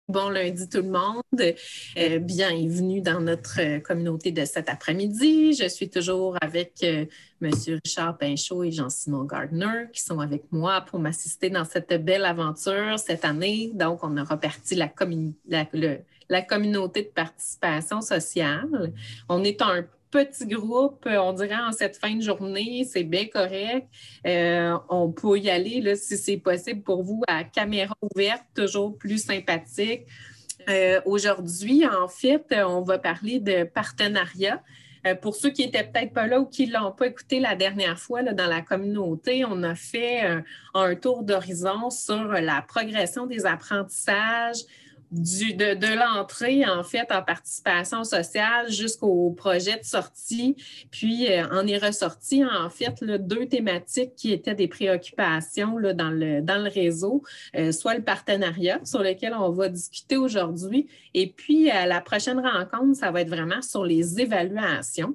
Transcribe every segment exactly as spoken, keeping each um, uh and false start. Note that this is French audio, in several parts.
Bon lundi tout le monde. Euh, bienvenue dans notre euh, communauté de cet après-midi. Je suis toujours avec euh, M. Richard Pinchot et Jean-Simon Gardner qui sont avec moi pour m'assister dans cette belle aventure cette année. Donc, on a reparti la, commun- la, le, la communauté de participation sociale. On est un petit groupe, on dirait en cette fin de journée, c'est bien correct. Euh, on peut y aller, là, si c'est possible pour vous, à caméra ouverte, toujours plus sympathique. Euh, aujourd'hui, en fait, on va parler de partenariat. Euh, pour ceux qui n'étaient peut-être pas là ou qui ne l'ont pas écouté la dernière fois là, dans la communauté, on a fait un, un tour d'horizon sur la progression des apprentissages, Du, de, de l'entrée, en fait, en participation sociale jusqu'au projet de sortie. Puis, euh, en est ressorti, en fait, là, deux thématiques qui étaient des préoccupations là, dans, le, dans le réseau, euh, soit le partenariat sur lequel on va discuter aujourd'hui. Et puis, euh, la prochaine rencontre, ça va être vraiment sur les évaluations.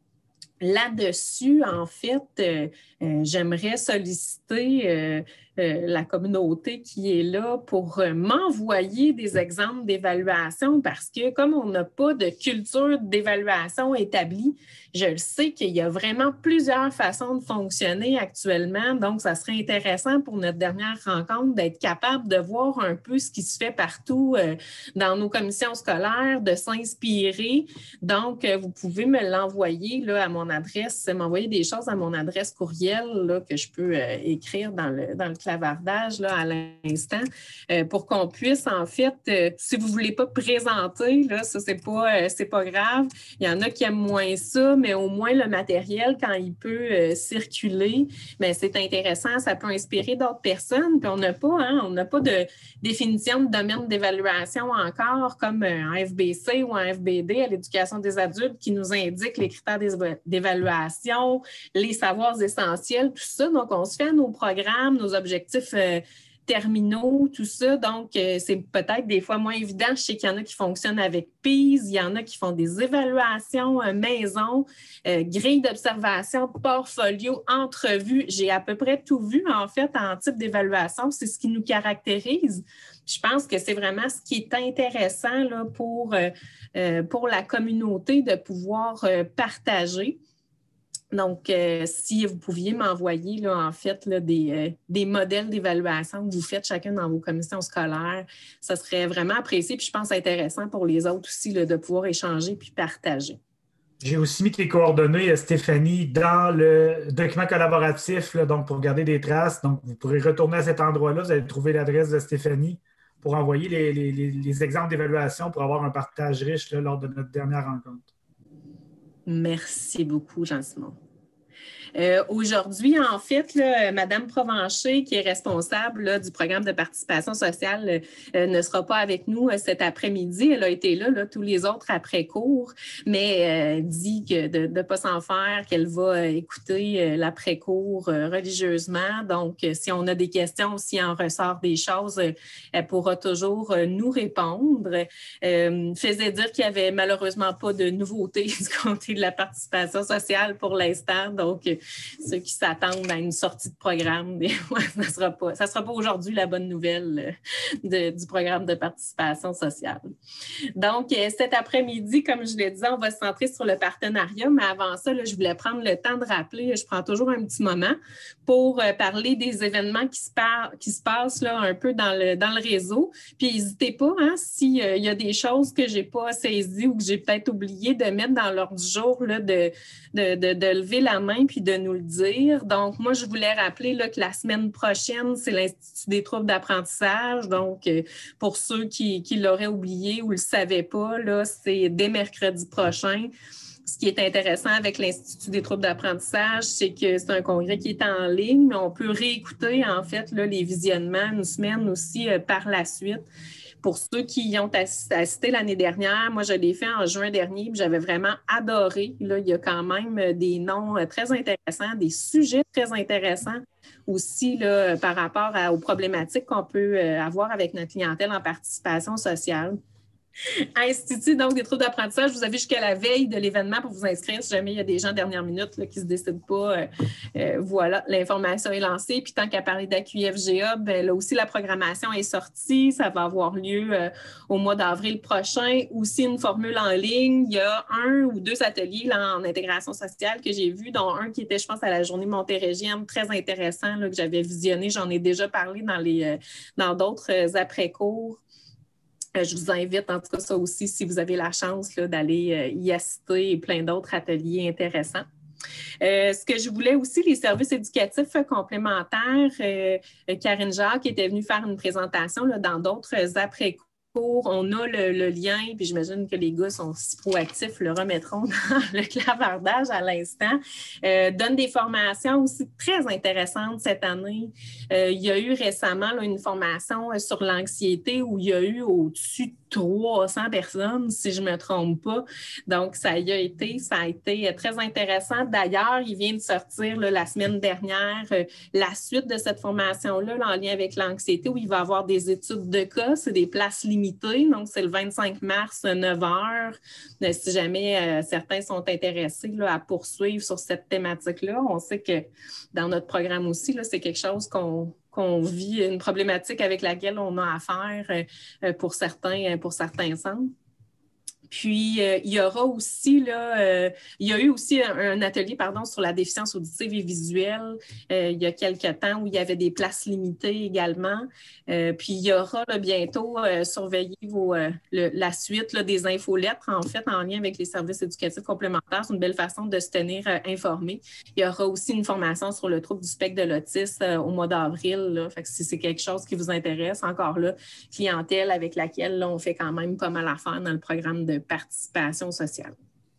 Là-dessus, en fait, euh, euh, j'aimerais solliciter euh, euh, la communauté qui est là pour euh, m'envoyer des exemples d'évaluation parce que comme on n'a pas de culture d'évaluation établie, je le sais qu'il y a vraiment plusieurs façons de fonctionner actuellement. Donc, ça serait intéressant pour notre dernière rencontre d'être capable de voir un peu ce qui se fait partout euh, dans nos commissions scolaires, de s'inspirer. Donc, euh, vous pouvez me l'envoyer là, à mon adresse, m'envoyer des choses à mon adresse courriel là, que je peux euh, écrire dans le, dans le clavardage là, à l'instant euh, pour qu'on puisse, en fait, euh, si vous ne voulez pas présenter, là, ça, c'est pas, euh, c'est pas grave. Il y en a qui aiment moins ça, mais au moins le matériel, quand il peut euh, circuler, bien, c'est intéressant, ça peut inspirer d'autres personnes. Puis on n'a pas, hein, on n'a pas de définition de domaine d'évaluation encore comme un F B C ou un F B D à l'éducation des adultes qui nous indique les critères d'évaluation, les savoirs essentiels, tout ça. Donc, on se fait nos programmes, nos objectifs euh, terminaux, tout ça. Donc, euh, c'est peut-être des fois moins évident. Je sais qu'il y en a qui fonctionnent avec P I S, il y en a qui font des évaluations euh, maison, euh, grille d'observation, portfolio, entrevue. J'ai à peu près tout vu, en fait, en type d'évaluation. C'est ce qui nous caractérise. Je pense que c'est vraiment ce qui est intéressant là, pour, euh, pour la communauté de pouvoir euh, partager. Donc, euh, si vous pouviez m'envoyer, là, en fait, là, des, euh, des modèles d'évaluation que vous faites chacun dans vos commissions scolaires, ça serait vraiment apprécié. Puis je pense intéressant pour les autres aussi là, de pouvoir échanger puis partager. J'ai aussi mis tes coordonnées, Stéphanie, dans le document collaboratif, là, donc pour garder des traces. Donc, vous pourrez retourner à cet endroit-là, vous allez trouver l'adresse de Stéphanie pour envoyer les, les, les, les exemples d'évaluation pour avoir un partage riche là, lors de notre dernière rencontre. Merci beaucoup, Jean-Simon. Euh, aujourd'hui, en fait, là, Mme Provencher, qui est responsable là, du programme de participation sociale, euh, ne sera pas avec nous euh, cet après-midi. Elle a été là, là tous les autres après-cours, mais euh, dit que de ne pas s'en faire, qu'elle va euh, écouter euh, l'après-cours euh, religieusement. Donc, euh, si on a des questions, s'il en ressort des choses, euh, elle pourra toujours euh, nous répondre. Euh, faisait dire qu'il n'y avait malheureusement pas de nouveautés du côté de la participation sociale pour l'instant. Donc, ceux qui s'attendent à une sortie de programme, des fois, ça ne sera pas, ça sera pas aujourd'hui la bonne nouvelle de, du programme de participation sociale. Donc, cet après-midi, comme je l'ai dit, on va se centrer sur le partenariat, mais avant ça, là, je voulais prendre le temps de rappeler, je prends toujours un petit moment pour parler des événements qui se, par, qui se passent là, un peu dans le, dans le réseau. Puis, n'hésitez pas, hein, s'il euh, y a des choses que je n'ai pas saisies ou que j'ai peut-être oublié de mettre dans l'ordre du jour, là, de, de, de, de lever la main puis de nous le dire. Donc, moi, je voulais rappeler là, que la semaine prochaine, c'est l'Institut des troubles d'apprentissage. Donc, euh, pour ceux qui, qui l'auraient oublié ou ne le savaient pas, là, c'est dès mercredi prochain. Ce qui est intéressant avec l'Institut des troubles d'apprentissage, c'est que c'est un congrès qui est en ligne, mais on peut réécouter, en fait, là, les visionnements une semaine aussi euh, par la suite. Pour ceux qui y ont assisté l'année dernière, moi, je l'ai fait en juin dernier, puis j'avais vraiment adoré. Là, il y a quand même des noms très intéressants, des sujets très intéressants aussi là, par rapport à, aux problématiques qu'on peut avoir avec notre clientèle en participation sociale. Institut donc des troubles d'apprentissage, vous avez jusqu'à la veille de l'événement pour vous inscrire si jamais il y a des gens dernière minute là, qui ne se décident pas. Euh, euh, voilà, l'information est lancée. Puis tant qu'à parler d'A Q I F G A, ben, là aussi la programmation est sortie. Ça va avoir lieu euh, au mois d'avril prochain. Aussi une formule en ligne. Il y a un ou deux ateliers là, en intégration sociale que j'ai vus, dont un qui était, je pense, à la journée montérégienne, très intéressant, là, que j'avais visionné. J'en ai déjà parlé dans les euh, dans d'autres euh, après-cours. Euh, je vous invite, en tout cas, ça aussi, si vous avez la chance là, d'aller euh, y assister et plein d'autres ateliers intéressants. Euh, ce que je voulais aussi, les services éducatifs complémentaires, euh, Karine Jacques était venue faire une présentation là, dans d'autres après-cours. On a le, le lien, puis j'imagine que les gars sont si proactifs, le remettront dans le clavardage à l'instant. Euh, donne des formations aussi très intéressantes cette année. Euh, il y a eu récemment là, une formation sur l'anxiété où il y a eu au-dessus de trois cents personnes, si je ne me trompe pas. Donc, ça y a été, ça a été très intéressant. D'ailleurs, il vient de sortir là, la semaine dernière euh, la suite de cette formation-là là, en lien avec l'anxiété où il va y avoir des études de cas, c'est des places limitées. Donc, c'est le vingt-cinq mars, neuf heures. Si jamais euh, certains sont intéressés là, à poursuivre sur cette thématique-là, on sait que dans notre programme aussi, là, c'est quelque chose qu'on, qu'on vit, une problématique avec laquelle on a affaire euh, pour certains, pour certains centres. Puis, euh, il y aura aussi, là, euh, il y a eu aussi un, un atelier, pardon, sur la déficience auditive et visuelle euh, il y a quelques temps où il y avait des places limitées également. Euh, puis, il y aura là, bientôt, euh, surveiller vos, euh, le, la suite là, des infolettres, en fait, en lien avec les services éducatifs complémentaires. C'est une belle façon de se tenir euh, informé. Il y aura aussi une formation sur le trouble du spectre de l'autisme euh, au mois d'avril. Là. Fait que si c'est quelque chose qui vous intéresse, encore là, clientèle avec laquelle là, on fait quand même pas mal affaire dans le programme de participation sociale.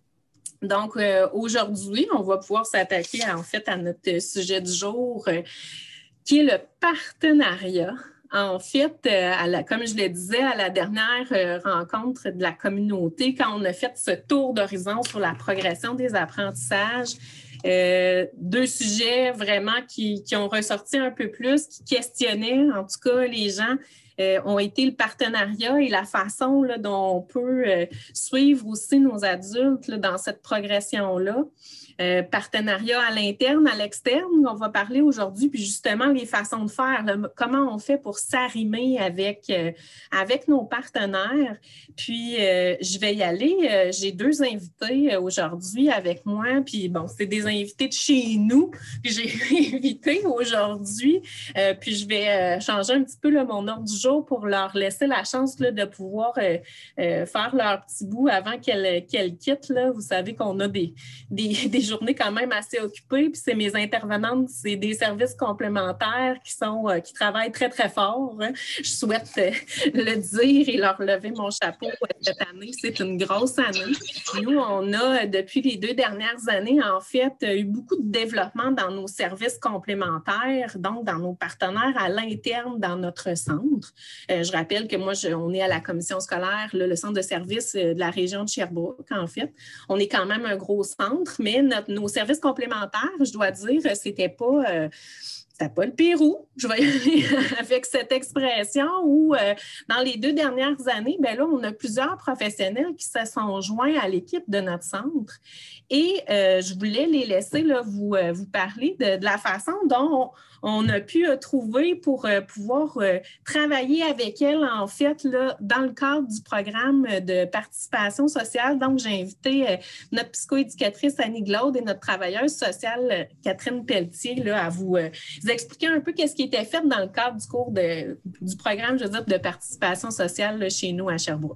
Donc, euh, aujourd'hui, on va pouvoir s'attaquer en fait à notre sujet du jour, euh, qui est le partenariat. En fait, euh, à la, comme je le disais à la dernière euh, rencontre de la communauté, quand on a fait ce tour d'horizon sur la progression des apprentissages, Euh, deux sujets vraiment qui, qui ont ressorti un peu plus, qui questionnaient, en tout cas, les gens, euh, ont été le partenariat et la façon là, dont on peut euh, suivre aussi nos adultes là, dans cette progression-là. Euh, partenariat à l'interne, à l'externe, on va parler aujourd'hui, puis justement les façons de faire, là, comment on fait pour s'arrimer avec, euh, avec nos partenaires. Puis, euh, je vais y aller. Euh, j'ai deux invités euh, aujourd'hui avec moi, puis bon, c'est des invités de chez nous que j'ai invités aujourd'hui. Euh, puis, je vais euh, changer un petit peu là, mon ordre du jour pour leur laisser la chance là, de pouvoir euh, euh, faire leur petit bout avant qu'elles qu'elles quittent. Là. Vous savez qu'on a des, des, des journées quand même assez occupées. Puis c'est mes intervenantes, c'est des services complémentaires qui sont euh, qui travaillent très, très fort. Hein. Je souhaite euh, le dire et leur lever mon chapeau cette année. C'est une grosse année. Nous, on a, depuis les deux dernières années, en fait, eu beaucoup de développement dans nos services complémentaires, donc dans nos partenaires à l'interne dans notre centre. Euh, je rappelle que moi, je, on est à la commission scolaire, là, le centre de services de la région de Sherbrooke, en fait. On est quand même un gros centre, mais notre, nos services complémentaires, je dois dire, c'était pas... Euh, C'était pas le Pérou, je vais y aller avec cette expression, où euh, dans les deux dernières années, bien là, on a plusieurs professionnels qui se sont joints à l'équipe de notre centre. Et euh, je voulais les laisser là, vous, euh, vous parler de, de la façon dont on, on a pu euh, trouver pour euh, pouvoir euh, travailler avec elles, en fait, là, dans le cadre du programme de participation sociale. Donc, j'ai invité euh, notre psychoéducatrice Annie Glaude et notre travailleuse sociale Catherine Pelletier là, à vous, euh, vous expliquer un peu qu'est-ce qui était fait dans le cadre du cours de, du programme, je veux dire, de participation sociale là, chez nous à Sherbrooke.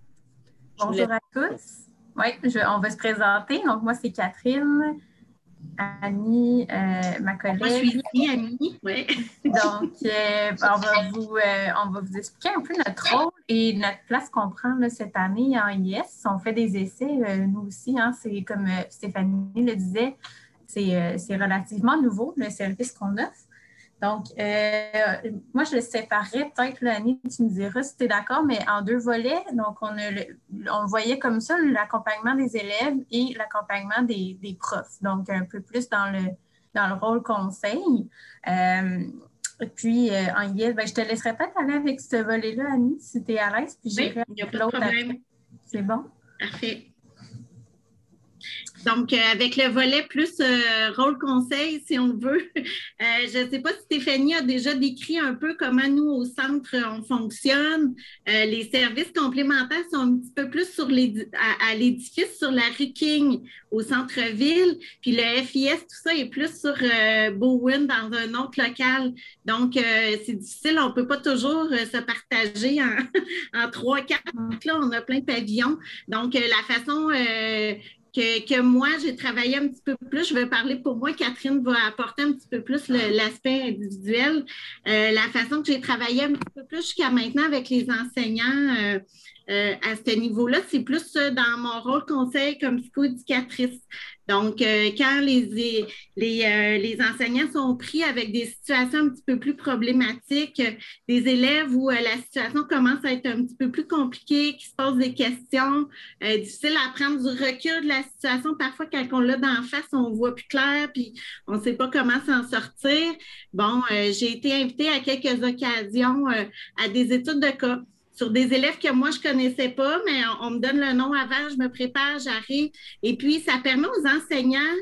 Bonjour voulais... à tous. Oui, je, on va se présenter. Donc, moi, c'est Catherine. Annie, euh, ma collègue. Moi, je suis ici, Annie. Oui. Donc, euh, on, va vous, euh, on va vous expliquer un peu notre rôle et notre place qu'on prend là, cette année en I S. On fait des essais, euh, nous aussi. Hein, c'est comme euh, Stéphanie le disait, c'est, euh, c'est relativement nouveau, le service qu'on offre. Donc, euh, moi, je le séparerais peut-être, là, Annie, tu me diras si tu es d'accord, mais en deux volets. Donc, on, a le, on voyait comme ça l'accompagnement des élèves et l'accompagnement des, des profs. Donc, un peu plus dans le, dans le rôle conseil. Euh, Et puis, euh, en I E S, ben, je te laisserai peut-être aller avec ce volet-là, Annie, si tu es à l'aise, puis j'irai Oui, il n'y a avec pas de l'autre problème. après. C'est bon? Parfait. Donc, euh, avec le volet plus euh, rôle conseil, si on veut, euh, je ne sais pas si Stéphanie a déjà décrit un peu comment nous, au centre, on fonctionne. Euh, les services complémentaires sont un petit peu plus sur les, à, à l'édifice, sur la rue King, au centre-ville. Puis le F I S, tout ça est plus sur euh, Bowen, dans un autre local. Donc, euh, c'est difficile, on ne peut pas toujours euh, se partager en, en trois, quatre. Là, on a plein de pavillons. Donc, euh, la façon... Euh, Que, que moi, j'ai travaillé un petit peu plus. Je vais parler pour moi. Catherine va apporter un petit peu plus le, l'aspect individuel. Euh, la façon que j'ai travaillé un petit peu plus jusqu'à maintenant avec les enseignants euh, euh, à ce niveau-là, c'est plus euh, dans mon rôle conseil comme psychoéducatrice. Donc, euh, quand les, les, euh, les enseignants sont pris avec des situations un petit peu plus problématiques, euh, des élèves où euh, la situation commence à être un petit peu plus compliquée, qui se posent des questions, euh, difficile à prendre du recul de la situation. Parfois, quand on l'a d'en face, on voit plus clair, puis on ne sait pas comment s'en sortir. Bon, euh, j'ai été invitée à quelques occasions euh, à des études de cas sur des élèves que moi, je ne connaissais pas, mais on, on me donne le nom avant, je me prépare, j'arrive. Et puis, ça permet aux enseignants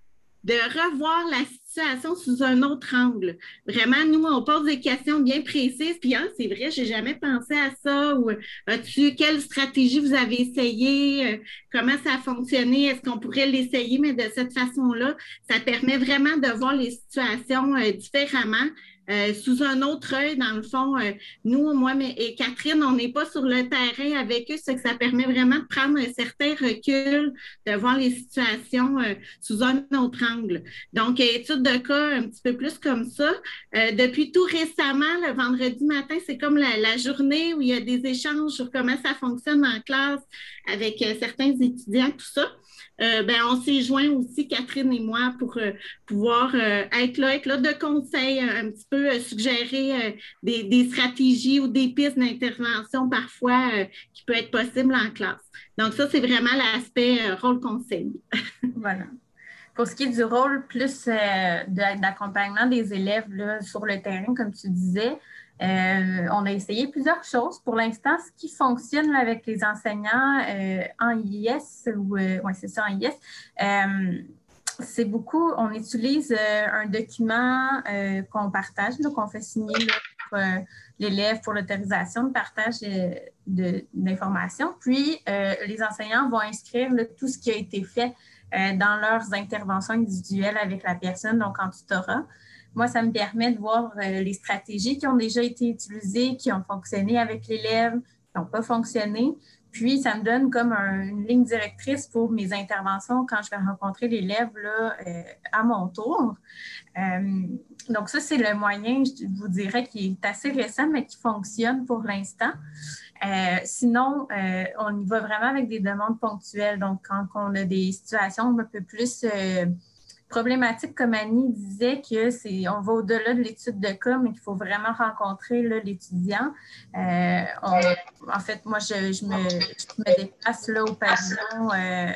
de revoir la situation sous un autre angle. Vraiment, nous, on pose des questions bien précises, puis ah, c'est vrai, j'ai jamais pensé à ça, ou as-tu, quelle stratégie vous avez essayé, comment ça a fonctionné, est-ce qu'on pourrait l'essayer, mais de cette façon-là, ça permet vraiment de voir les situations euh, différemment. Euh, sous un autre œil, dans le fond, euh, nous, moi mais, et Catherine, on n'est pas sur le terrain avec eux, c'est que ça permet vraiment de prendre un certain recul, de voir les situations euh, sous un autre angle. Donc, étude de cas un petit peu plus comme ça. Euh, depuis tout récemment, le vendredi matin, c'est comme la, la journée où il y a des échanges sur comment ça fonctionne en classe avec euh, certains étudiants, tout ça. Euh, ben, on s'est joints aussi, Catherine et moi, pour euh, pouvoir euh, être là, être là de conseils, euh, un petit peu euh, suggérer euh, des, des stratégies ou des pistes d'intervention parfois euh, qui peut être possible en classe. Donc, ça, c'est vraiment l'aspect euh, rôle conseil. Voilà. Pour ce qui est du rôle plus euh, de, d'accompagnement des élèves là, sur le terrain, comme tu disais, euh, on a essayé plusieurs choses. Pour l'instant, ce qui fonctionne là, avec les enseignants euh, en I S, ou euh, ouais, c'est ça, en I S, euh, c'est beaucoup, on utilise euh, un document euh, qu'on partage, là, qu'on fait signer là, pour euh, l'élève pour l'autorisation de partage euh, de, d'informations. Puis, euh, les enseignants vont inscrire là, tout ce qui a été fait euh, dans leurs interventions individuelles avec la personne, donc en tutorat. Moi, ça me permet de voir euh, les stratégies qui ont déjà été utilisées, qui ont fonctionné avec l'élève, qui n'ont pas fonctionné. Puis, ça me donne comme un, une ligne directrice pour mes interventions quand je vais rencontrer l'élève là, euh, à mon tour. Euh, donc, ça, c'est le moyen, je vous dirais, qui est assez récent, mais qui fonctionne pour l'instant. Euh, sinon, euh, on y va vraiment avec des demandes ponctuelles. Donc, quand on a des situations un peu plus euh, problématiques, comme Annie disait, que c'est, on va au-delà de l'étude de cas, mais qu'il faut vraiment rencontrer là, l'étudiant. Euh, on, en fait, moi, je, je, me, je me déplace là, au pavillon euh,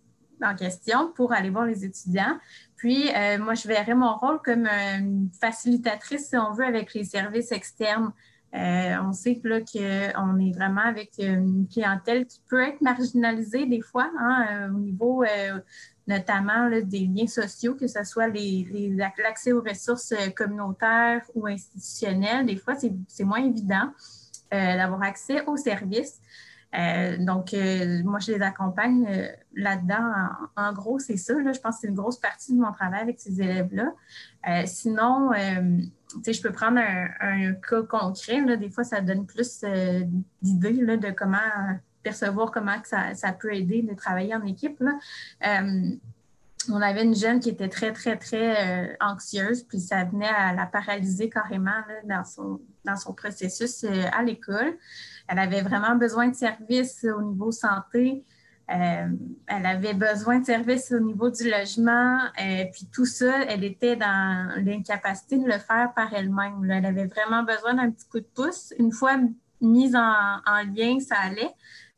en question pour aller voir les étudiants. Puis, euh, moi, je verrais mon rôle comme une facilitatrice, si on veut, avec les services externes. Euh, on sait que, là, qu'on est vraiment avec une clientèle qui peut être marginalisée des fois, hein, euh, au niveau euh, notamment là, des liens sociaux, que ce soit les, les, l'accès aux ressources communautaires ou institutionnelles. Des fois, c'est, c'est moins évident euh, d'avoir accès aux services. Euh, donc, euh, moi, je les accompagne euh, là-dedans. En, en gros, c'est ça. Là, je pense que c'est une grosse partie de mon travail avec ces élèves-là. Euh, sinon, euh, tu sais, je peux prendre un, un cas concret. Là, des fois, ça donne plus euh, d'idées là, de comment percevoir comment que ça, ça peut aider de travailler en équipe. Là. Euh, on avait une jeune qui était très, très, très euh, anxieuse, puis ça venait à la paralyser carrément là, dans, son, dans son processus euh, à l'école. Elle avait vraiment besoin de services au niveau santé. Euh, elle avait besoin de services au niveau du logement. Euh, puis tout ça, elle était dans l'incapacité de le faire par elle-même. Là. Elle avait vraiment besoin d'un petit coup de pouce. Une fois mise en, en lien, ça allait.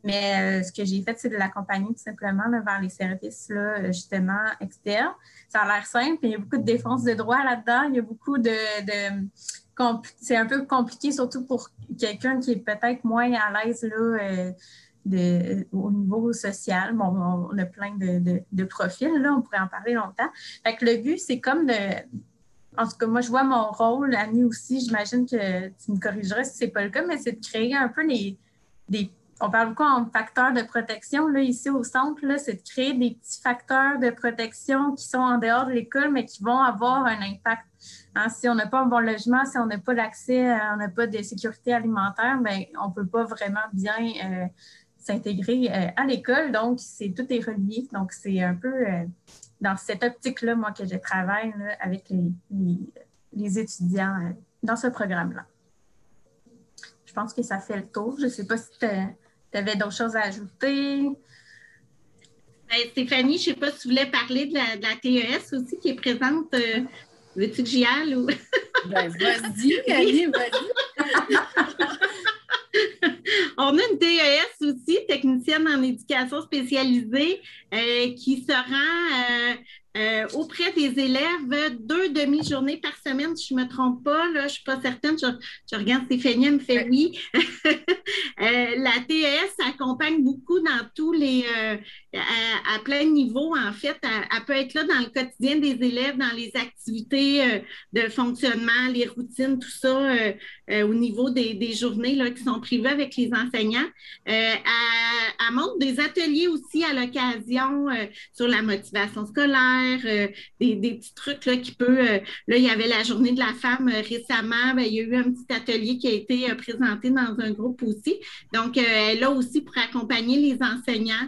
Mais euh, ce que j'ai fait, c'est de l'accompagner tout simplement là, vers les services là, justement externes. Ça a l'air simple, mais il y a beaucoup de défense de droit là-dedans. Il y a beaucoup de... de compl- c'est un peu compliqué, surtout pour quelqu'un qui est peut-être moins à l'aise là, euh, de, au niveau social. Bon, on a plein de, de, de profils, là, on pourrait en parler longtemps. Fait que le but, c'est comme de... En tout cas, moi, je vois mon rôle, Annie aussi, j'imagine que tu me corrigeras si ce n'est pas le cas, mais c'est de créer un peu les... des on parle beaucoup en facteurs de protection, là, ici au centre, là, c'est de créer des petits facteurs de protection qui sont en dehors de l'école, mais qui vont avoir un impact. Hein, si on n'a pas un bon logement, si on n'a pas d'accès, on n'a pas de sécurité alimentaire, bien, on ne peut pas vraiment bien euh, s'intégrer euh, à l'école. Donc, c'est, tout est relié. Donc, c'est un peu euh, dans cette optique-là, moi, que je travaille là, avec les, les, les étudiants euh, dans ce programme-là. Je pense que ça fait le tour. Je ne sais pas si tu avais d'autres choses à ajouter. Ben, Stéphanie, je ne sais pas si tu voulais parler de la, de la T E S aussi qui est présente. Euh, veux-tu que j'y aille? Ou... ben, vas-y, Annie, vas-y. On a une T E S aussi, technicienne en éducation spécialisée, euh, qui se rend euh, euh, auprès des élèves deux demi-journées par semaine, si je ne me trompe pas. Là, je ne suis pas certaine. Je, je regarde Stéphanie, elle me fait oui. euh, la T E S accompagne beaucoup dans tous les... Euh, à, à plein niveau, en fait. Elle, elle peut être là dans le quotidien des élèves, dans les activités euh, de fonctionnement, les routines, tout ça, euh, euh, au niveau des, des journées là, qui sont prévues avec les enseignants. Euh, elle, elle montre des ateliers aussi à l'occasion euh, sur la motivation scolaire, euh, des, des petits trucs là, qui peut... Euh, là, il y avait la journée de la femme euh, récemment. Bien, il y a eu un petit atelier qui a été euh, présenté dans un groupe aussi. Donc, euh, elle est là aussi pour accompagner les enseignants.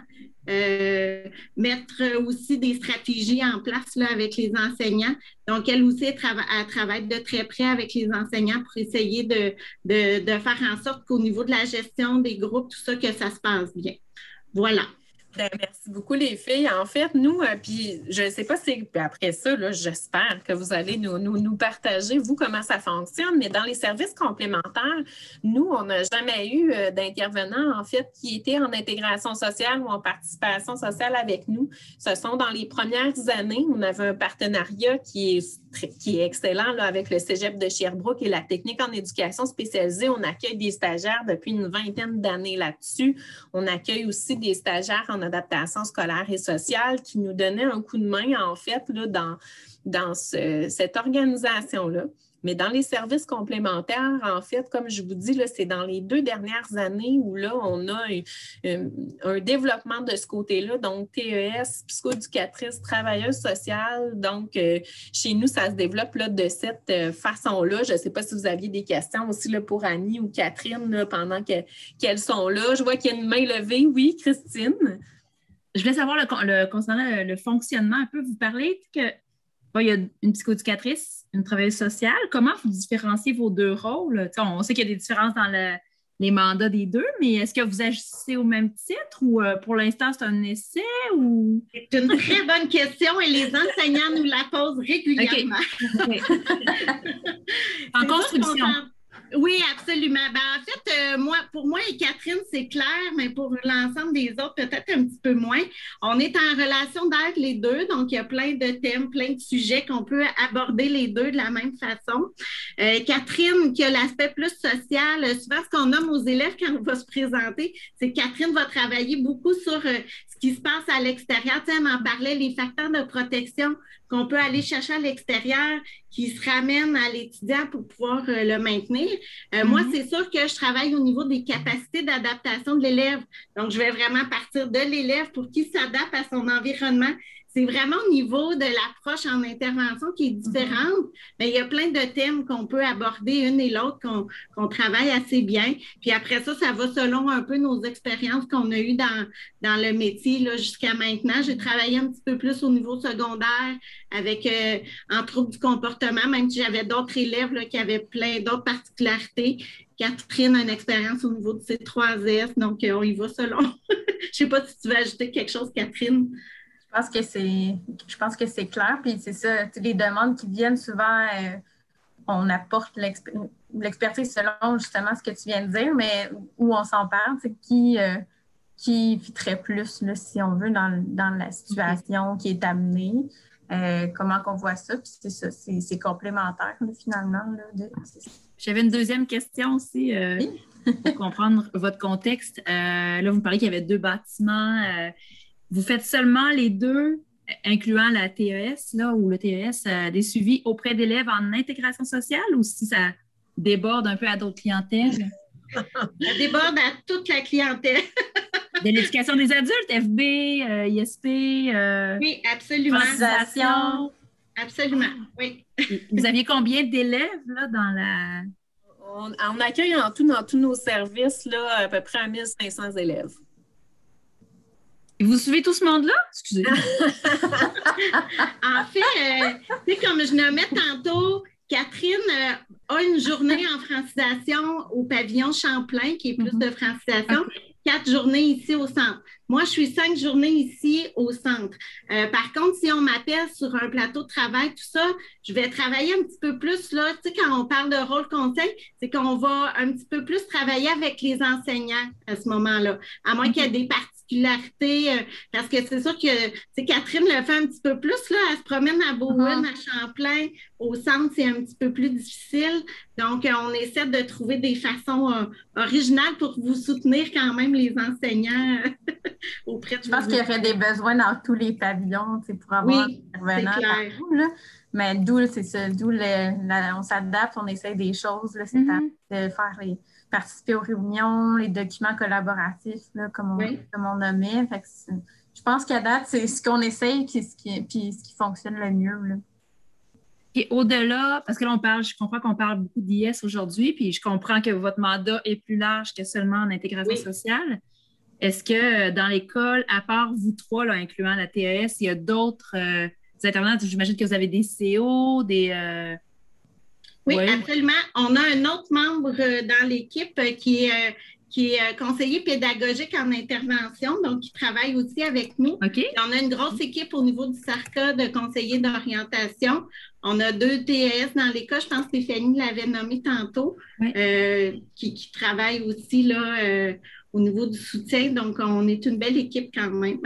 Euh, mettre aussi des stratégies en place là, avec les enseignants. Donc, elle aussi, elle, trava elle travaille de très près avec les enseignants pour essayer de, de, de faire en sorte qu'au niveau de la gestion des groupes, tout ça, que ça se passe bien. Voilà. Bien, merci beaucoup, les filles. En fait, nous, euh, puis je ne sais pas si après ça, j'espère que vous allez nous, nous, nous partager, vous, comment ça fonctionne, mais dans les services complémentaires, nous, on n'a jamais eu euh, d'intervenants, en fait, qui étaient en intégration sociale ou en participation sociale avec nous. Ce sont dans les premières années, on avait un partenariat qui est, qui est excellent là, avec le Cégep de Sherbrooke et la technique en éducation spécialisée. On accueille des stagiaires depuis une vingtaine d'années là-dessus. On accueille aussi des stagiaires en adaptation scolaire et sociale qui nous donnait un coup de main, en fait, là, dans, dans ce, cette organisation-là. Mais dans les services complémentaires, en fait, comme je vous dis, là, c'est dans les deux dernières années où là, on a un, un, un développement de ce côté-là, donc T E S, psychoéducatrice, travailleuse sociale. Donc, euh, chez nous, ça se développe là, de cette euh, façon-là. Je ne sais pas si vous aviez des questions aussi là, pour Annie ou Catherine là, pendant que, qu'elles sont là. Je vois qu'il y a une main levée. Oui, Christine? Je voulais savoir, le, le, concernant le, le fonctionnement, un peu, vous parlez que bon, il y a une psychoéducatrice, une travailleuse sociale. Comment vous différenciez vos deux rôles? T'sais, on sait qu'il y a des différences dans le, les mandats des deux, mais est-ce que vous agissez au même titre ou euh, pour l'instant, c'est un essai? Ou... C'est une très bonne question et les enseignants nous la posent régulièrement. Okay. Okay. En construction. Oui, absolument. Ben, en fait, euh, moi, pour moi et Catherine, c'est clair, mais pour l'ensemble des autres, peut-être un petit peu moins. On est en relation d'aide les deux, donc il y a plein de thèmes, plein de sujets qu'on peut aborder les deux de la même façon. Euh, Catherine, qui a l'aspect plus social, souvent ce qu'on nomme aux élèves quand on va se présenter, c'est que Catherine va travailler beaucoup sur euh, ce qui se passe à l'extérieur. Tu sais, elle m'en parlait, les facteurs de protection qu'on peut aller chercher à l'extérieur qui se ramènent à l'étudiant pour pouvoir euh, le maintenir. Euh, mm-hmm. Moi, c'est sûr que je travaille au niveau des capacités d'adaptation de l'élève. Donc, je vais vraiment partir de l'élève pour qu'il s'adapte à son environnement. C'est vraiment au niveau de l'approche en intervention qui est différente, mm-hmm. mais il y a plein de thèmes qu'on peut aborder une et l'autre, qu'on qu'on travaille assez bien. Puis après ça, ça va selon un peu nos expériences qu'on a eues dans, dans le métier là, jusqu'à maintenant. J'ai travaillé un petit peu plus au niveau secondaire avec euh, en troubles du comportement, même si j'avais d'autres élèves là, qui avaient plein d'autres particularités. Catherine a une expérience au niveau de C trois S, donc euh, on y va selon. Je ne sais pas si tu veux ajouter quelque chose, Catherine. Je pense que c'est, je pense que c'est clair. Puis c'est ça, les demandes qui viennent souvent, euh, on apporte l'exp l'expertise selon justement ce que tu viens de dire, mais où on s'en parle, c'est qui, euh, qui fitterait plus, là, si on veut, dans, dans la situation okay. qui est amenée. Euh, comment qu'on voit ça, puis c'est ça, c'est, c'est complémentaire, là, finalement. Là, de, J'avais une deuxième question aussi, euh, oui? pour comprendre votre contexte. Euh, là, vous me parlez qu'il y avait deux bâtiments. Euh, vous faites seulement les deux, incluant la T E S, là, ou le T E S, euh, des suivis auprès d'élèves en intégration sociale, ou si ça déborde un peu à d'autres clientèles? Ça déborde à toute la clientèle. De l'éducation des adultes, F B, euh, I S P, euh, oui, absolument. Francisation. Absolument, oui. Vous aviez combien d'élèves là, dans la... On, on accueille en tout dans tous nos services là, à peu près mille cinq cents élèves. Et vous suivez tout ce monde-là? Excusez. En fait, euh, comme je nommais tantôt, Catherine euh, a une journée en francisation au pavillon Champlain, qui est plus mm-hmm. de francisation. Okay. Quatre journées ici au centre. Moi, je suis cinq journées ici au centre. Euh, par contre, si on m'appelle sur un plateau de travail, tout ça, je vais travailler un petit peu plus, là, tu sais, quand on parle de rôle conseil, c'est qu'on va un petit peu plus travailler avec les enseignants à ce moment-là, à moins qu'il y ait des particularités, euh, parce que c'est sûr que, tu sais, Catherine le fait un petit peu plus, là, elle se promène à Bowen, mm-hmm. à Champlain, au centre, c'est un petit peu plus difficile. Donc, euh, on essaie de trouver des façons euh, originales pour vous soutenir quand même les enseignants auprès de Je pense qu'il y aurait des besoins dans tous les pavillons pour avoir oui, des intervenants partout, là. Mais d'où, c'est ça, d'où le, la, on s'adapte, on essaie des choses, là, c'est mm-hmm. de faire les, participer aux réunions, les documents collaboratifs, là, comme, on, oui. comme on nommait. Fait que je pense qu'à date, c'est ce qu'on essaye puis ce qui, puis ce qui fonctionne le mieux, là. Et au-delà, parce que là, on parle, je comprends qu'on parle beaucoup d'I S aujourd'hui, puis je comprends que votre mandat est plus large que seulement en intégration oui. sociale. Est-ce que dans l'école, à part vous trois, là, incluant la T E S, il y a d'autres euh, intervenants? J'imagine que vous avez des C O, des... Euh... Oui, ouais. absolument. On a un autre membre dans l'équipe qui est, euh, qui est conseiller pédagogique en intervention, donc qui travaille aussi avec nous. Okay. Et on a une grosse équipe au niveau du SARCA de conseillers d'orientation. On a deux T E S dans l'école, je pense que Stéphanie l'avait nommé tantôt, oui. euh, qui, qui travaillent aussi là, euh, au niveau du soutien. Donc, on est une belle équipe quand même.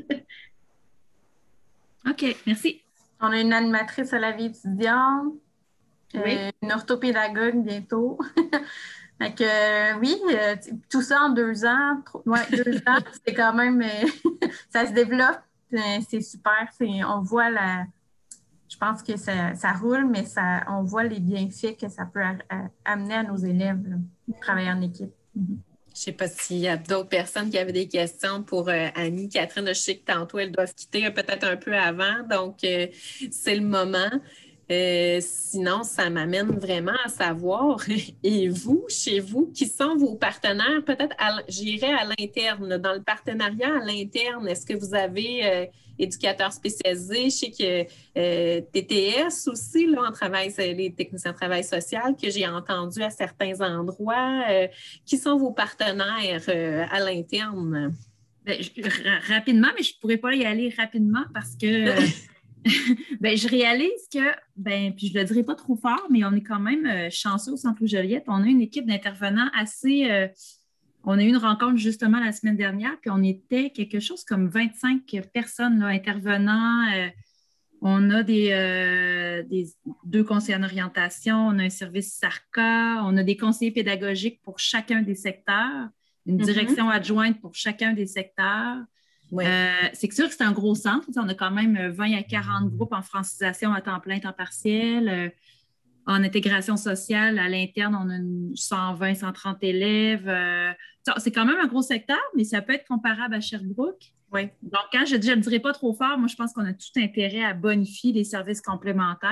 OK, merci. On a une animatrice à la vie étudiante, oui. euh, une orthopédagogue bientôt. Fait que, euh, oui, euh, tout ça en deux ans, trois, ouais, deux ans, c'est quand même, euh, ça se développe, euh, c'est super. C'est, on voit la, je pense que ça, ça roule, mais ça, on voit les bienfaits que ça peut a, a, amener à nos élèves, là, de travailler en équipe. Mm-hmm. Je ne sais pas s'il y a d'autres personnes qui avaient des questions pour euh, Annie. Catherine, je sais que tantôt, elles doivent quitter peut-être un peu avant, donc euh, c'est le moment. Euh, sinon, ça m'amène vraiment à savoir, et vous, chez vous, qui sont vos partenaires, peut-être, j'irais à l'interne, dans le partenariat à l'interne, est-ce que vous avez euh, éducateurs spécialisés? Je sais que euh, T T S aussi, là, en travail, les techniciens de travail social, que j'ai entendu à certains endroits. Euh, qui sont vos partenaires euh, à l'interne? Bien, je, rapidement, mais je ne pourrais pas y aller rapidement parce que... Euh, ben, je réalise que, ben, puis je ne le dirai pas trop fort, mais on est quand même euh, chanceux au Centre Louis-Joliette. On a une équipe d'intervenants assez... Euh, on a eu une rencontre justement la semaine dernière, puis on était quelque chose comme vingt-cinq personnes, là, intervenants. Euh, on a des, euh, des deux conseillers en orientation, on a un service SARCA, on a des conseillers pédagogiques pour chacun des secteurs, une direction mm-hmm. adjointe pour chacun des secteurs. Oui. Euh, c'est sûr que c'est un gros centre. On a quand même vingt à quarante groupes en francisation à temps plein, temps partiel. Euh, en intégration sociale, à l'interne, on a une cent vingt, cent trente élèves. Euh, c'est quand même un gros secteur, mais ça peut être comparable à Sherbrooke. Oui. Donc, quand je dis, je ne le dirai pas trop fort, moi, je pense qu'on a tout intérêt à bonifier les services complémentaires.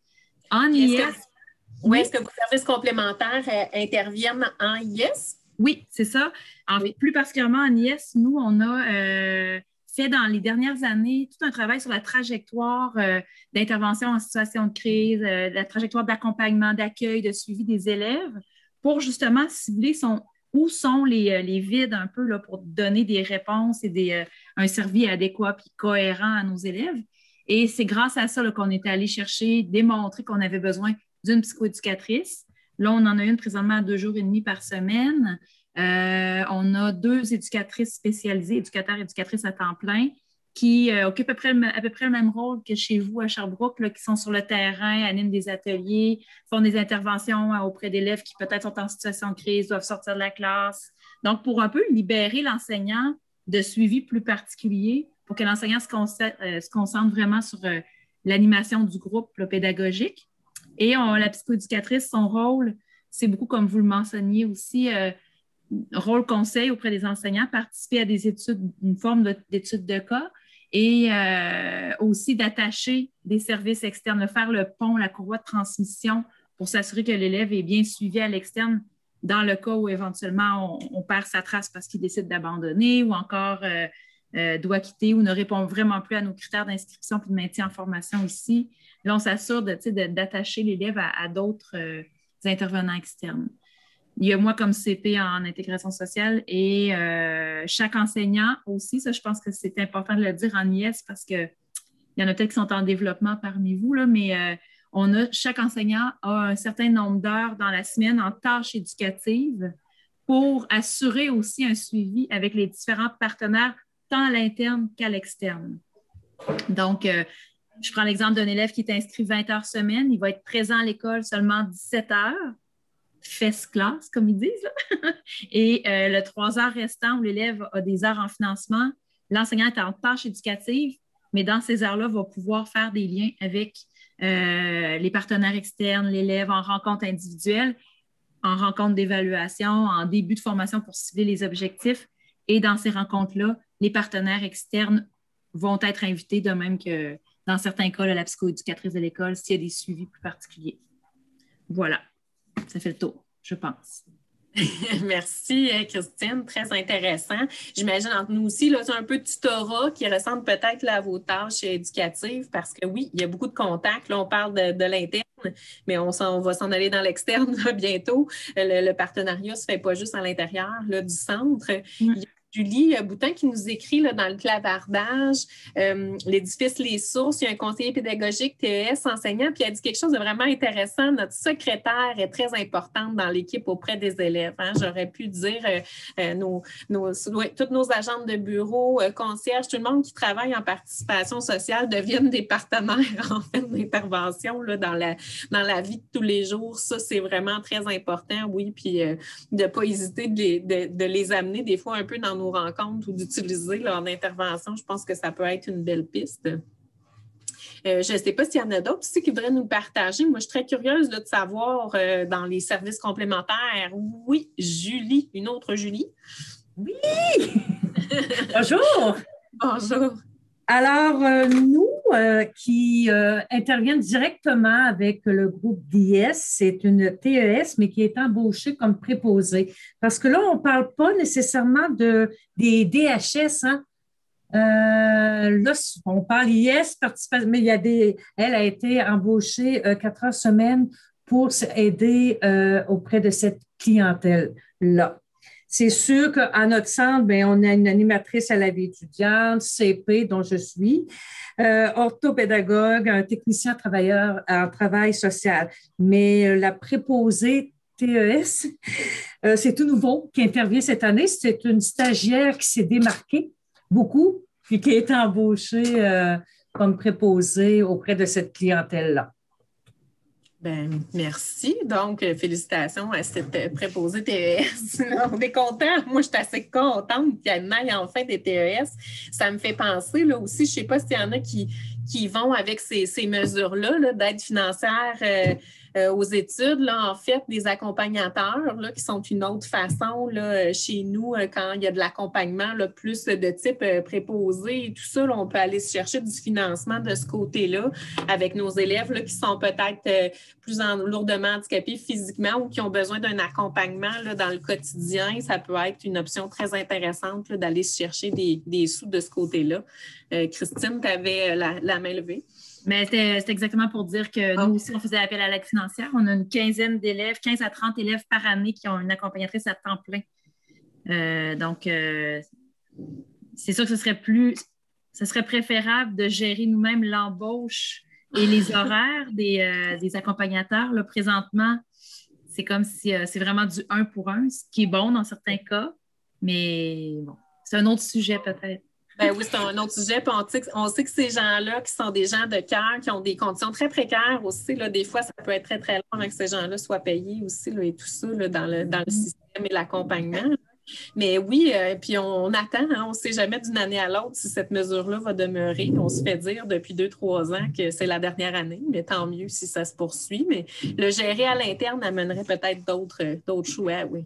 En I S... Oui, est-ce que vos services complémentaires euh, interviennent en I S? Oui, c'est ça. En, oui. Plus particulièrement en I S, nous, on a euh, fait dans les dernières années tout un travail sur la trajectoire euh, d'intervention en situation de crise, euh, la trajectoire d'accompagnement, d'accueil, de suivi des élèves pour justement cibler son, où sont les, les vides un peu là, pour donner des réponses et des, euh, un service adéquat et cohérent à nos élèves. Et c'est grâce à ça là, qu'on est allé chercher, démontrer qu'on avait besoin d'une psychoéducatrice. Là, on en a une présentement à deux jours et demi par semaine. Euh, on a deux éducatrices spécialisées, éducateurs et éducatrices à temps plein, qui euh, occupent à peu, près le, à peu près le même rôle que chez vous à Sherbrooke, là, qui sont sur le terrain, animent des ateliers, font des interventions euh, auprès d'élèves qui peut-être sont en situation de crise, doivent sortir de la classe. Donc, pour un peu libérer l'enseignant de suivi plus particulier, pour que l'enseignant se concentre, euh, se concentre vraiment sur euh, l'animation du groupe là, pédagogique. Et on, la psychoéducatrice, son rôle, c'est beaucoup, comme vous le mentionniez aussi, euh, rôle conseil auprès des enseignants, participer à des études, une forme d'étude de cas et euh, aussi d'attacher des services externes, de faire le pont, la courroie de transmission pour s'assurer que l'élève est bien suivi à l'externe dans le cas où éventuellement on, on perd sa trace parce qu'il décide d'abandonner ou encore euh, euh, doit quitter ou ne répond vraiment plus à nos critères d'inscription et de maintien en formation ici. Là, on s'assure de, d'attacher l'élève à, à d'autres euh, intervenants externes. Il y a moi comme C P en intégration sociale et euh, chaque enseignant aussi, ça je pense que c'est important de le dire en I S parce qu'il y en a peut-être qui sont en développement parmi vous, là, mais euh, on a, chaque enseignant a un certain nombre d'heures dans la semaine en tâches éducatives pour assurer aussi un suivi avec les différents partenaires, tant à l'interne qu'à l'externe. Donc, euh, je prends l'exemple d'un élève qui est inscrit vingt heures semaine, il va être présent à l'école seulement dix-sept heures. Fesse classe, comme ils disent. Là. Et euh, le trois heures restant où l'élève a des heures en financement, l'enseignant est en tâche éducative, mais dans ces heures-là, va pouvoir faire des liens avec euh, les partenaires externes, l'élève en rencontre individuelle, en rencontre d'évaluation, en début de formation pour cibler les objectifs. Et dans ces rencontres-là, les partenaires externes vont être invités, de même que dans certains cas, là, la psychoéducatrice de l'école, s'il y a des suivis plus particuliers. Voilà. Ça fait le tour, je pense. Merci, Christine. Très intéressant. J'imagine entre nous aussi, là, c'est un peu de tutorat qui ressemble peut-être là, à vos tâches éducatives parce que oui, il y a beaucoup de contacts. Là, on parle de, de l'interne, mais on, on va s'en aller dans l'externe là, bientôt. Le, le partenariat ne se fait pas juste à l'intérieur là, du centre. Mm. Il y a Julie Boutin qui nous écrit là, dans le clavardage, euh, l'édifice Les Sources, il y a un conseiller pédagogique T E S enseignant, puis elle dit quelque chose de vraiment intéressant. Notre secrétaire est très importante dans l'équipe auprès des élèves. Hein. J'aurais pu dire euh, euh, nos, nos, ouais, toutes nos agentes de bureau, euh, concierges, tout le monde qui travaille en participation sociale deviennent des partenaires en fait d'intervention là, dans, la, dans la vie de tous les jours. Ça, c'est vraiment très important, oui, puis euh, de ne pas hésiter de les, de, de les amener des fois un peu dans nos rencontres ou d'utiliser leur intervention. Je pense que ça peut être une belle piste. Euh, je ne sais pas s'il y en a d'autres aussi qui voudraient nous partager. Moi, je suis très curieuse là, de savoir euh, dans les services complémentaires. Oui, Julie, une autre Julie. Oui! Bonjour! Bonjour! Alors, euh, nous euh, qui euh, interviennent directement avec le groupe d'I S, c'est une T E S, mais qui est embauchée comme préposée. Parce que là, on ne parle pas nécessairement de, des D H S. Hein? Euh, là, on parle I S, mais il y a des, elle a été embauchée euh, quatre heures semaine pour aider euh, auprès de cette clientèle-là. C'est sûr qu'à notre centre, bien, on a une animatrice à la vie étudiante, C P, dont je suis, euh, orthopédagogue, un technicien travailleur en travail social. Mais la préposée T E S, euh, c'est tout nouveau qui intervient cette année. C'est une stagiaire qui s'est démarquée beaucoup et qui a été embauchée euh, comme préposée auprès de cette clientèle-là. Ben, merci. Donc, félicitations à cette préposée T E S. On est content. Moi, je suis assez contente qu'il y ait enfin des T E S. Ça me fait penser là aussi, je ne sais pas s'il y en a qui, qui vont avec ces, ces mesures-là là, d'aide financière euh, euh, aux études. Là, en fait, des accompagnateurs là, qui sont une autre façon là, chez nous euh, quand il y a de l'accompagnement là, plus de type euh, préposé et tout ça. Là, on peut aller chercher du financement de ce côté-là avec nos élèves là, qui sont peut-être euh, plus en, lourdement handicapés physiquement ou qui ont besoin d'un accompagnement là, dans le quotidien. Ça peut être une option très intéressante là, d'aller chercher des, des sous de ce côté-là. Euh, Christine, tu avais la, la main levée. Mais c'est exactement pour dire que oh. nous aussi, on faisait appel à l'aide financière. On a une quinzaine d'élèves, quinze à trente élèves par année qui ont une accompagnatrice à temps plein. Euh, donc, euh, c'est sûr que ce serait plus, ce serait préférable de gérer nous-mêmes l'embauche et les horaires des, euh, des accompagnateurs. Là, présentement, c'est comme si euh, c'est vraiment du un pour un, ce qui est bon dans certains cas, mais bon, c'est un autre sujet peut-être. Ben oui, c'est un autre sujet. Puis on, sait que, on sait que ces gens-là, qui sont des gens de cœur, qui ont des conditions très précaires aussi, là, des fois, ça peut être très, très long avant que ces gens-là soient payés aussi là, et tout ça là, dans, le, dans le système et l'accompagnement. Mais oui, euh, puis on, on attend, hein, on ne sait jamais d'une année à l'autre si cette mesure-là va demeurer. On se fait dire depuis deux, trois ans que c'est la dernière année, mais tant mieux si ça se poursuit. Mais le gérer à l'interne amènerait peut-être d'autres, d'autres choix, oui.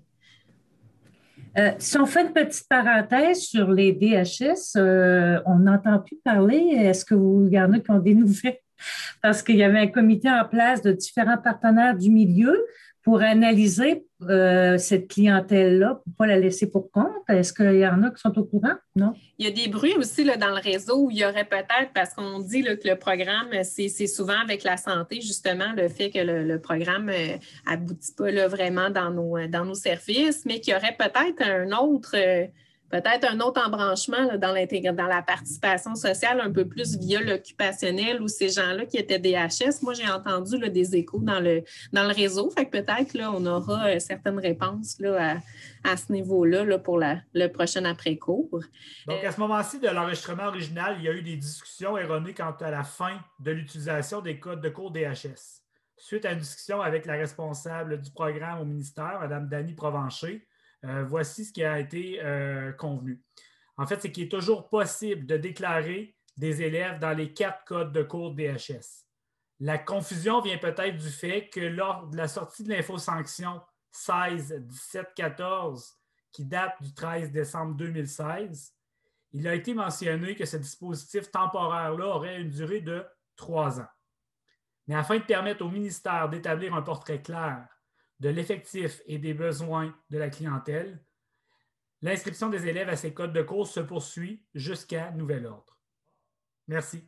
Euh, si on fait une petite parenthèse sur les D H S, euh, on n'entend plus parler. Est-ce que vous, il y en a qui ont des nouvelles? Parce qu'il y avait un comité en place de différents partenaires du milieu pour analyser euh, cette clientèle-là, pour ne pas la laisser pour compte. Est-ce qu'il y en a qui sont au courant? Non? Il y a des bruits aussi là, dans le réseau où il y aurait peut-être, parce qu'on dit là, que le programme, c'est, c'est souvent avec la santé, justement, le fait que le, le programme n'aboutit euh, pas là, vraiment dans nos, dans nos services, mais qu'il y aurait peut-être un autre... Euh, Peut-être un autre embranchement là, dans, dans la participation sociale, un peu plus via l'occupationnel ou ces gens-là qui étaient des H S. Moi, j'ai entendu là, des échos dans le, dans le réseau. Fait que peut-être là, on aura euh, certaines réponses là, à, à ce niveau-là là, pour la, le prochain après-cours. Donc, à ce moment-ci de l'enregistrement original, il y a eu des discussions erronées quant à la fin de l'utilisation des codes de cours D H S. Suite à une discussion avec la responsable du programme au ministère, Mme Dany Provencher, Euh, voici ce qui a été euh, convenu. En fait, c'est qu'il est toujours possible de déclarer des élèves dans les quatre codes de cours D H S. La confusion vient peut-être du fait que lors de la sortie de l'infosanction seize dix-sept quatorze, qui date du treize décembre deux mille seize, il a été mentionné que ce dispositif temporaire-là aurait une durée de trois ans. Mais afin de permettre au ministère d'établir un portrait clair de l'effectif et des besoins de la clientèle, l'inscription des élèves à ces codes de cours se poursuit jusqu'à nouvel ordre. Merci.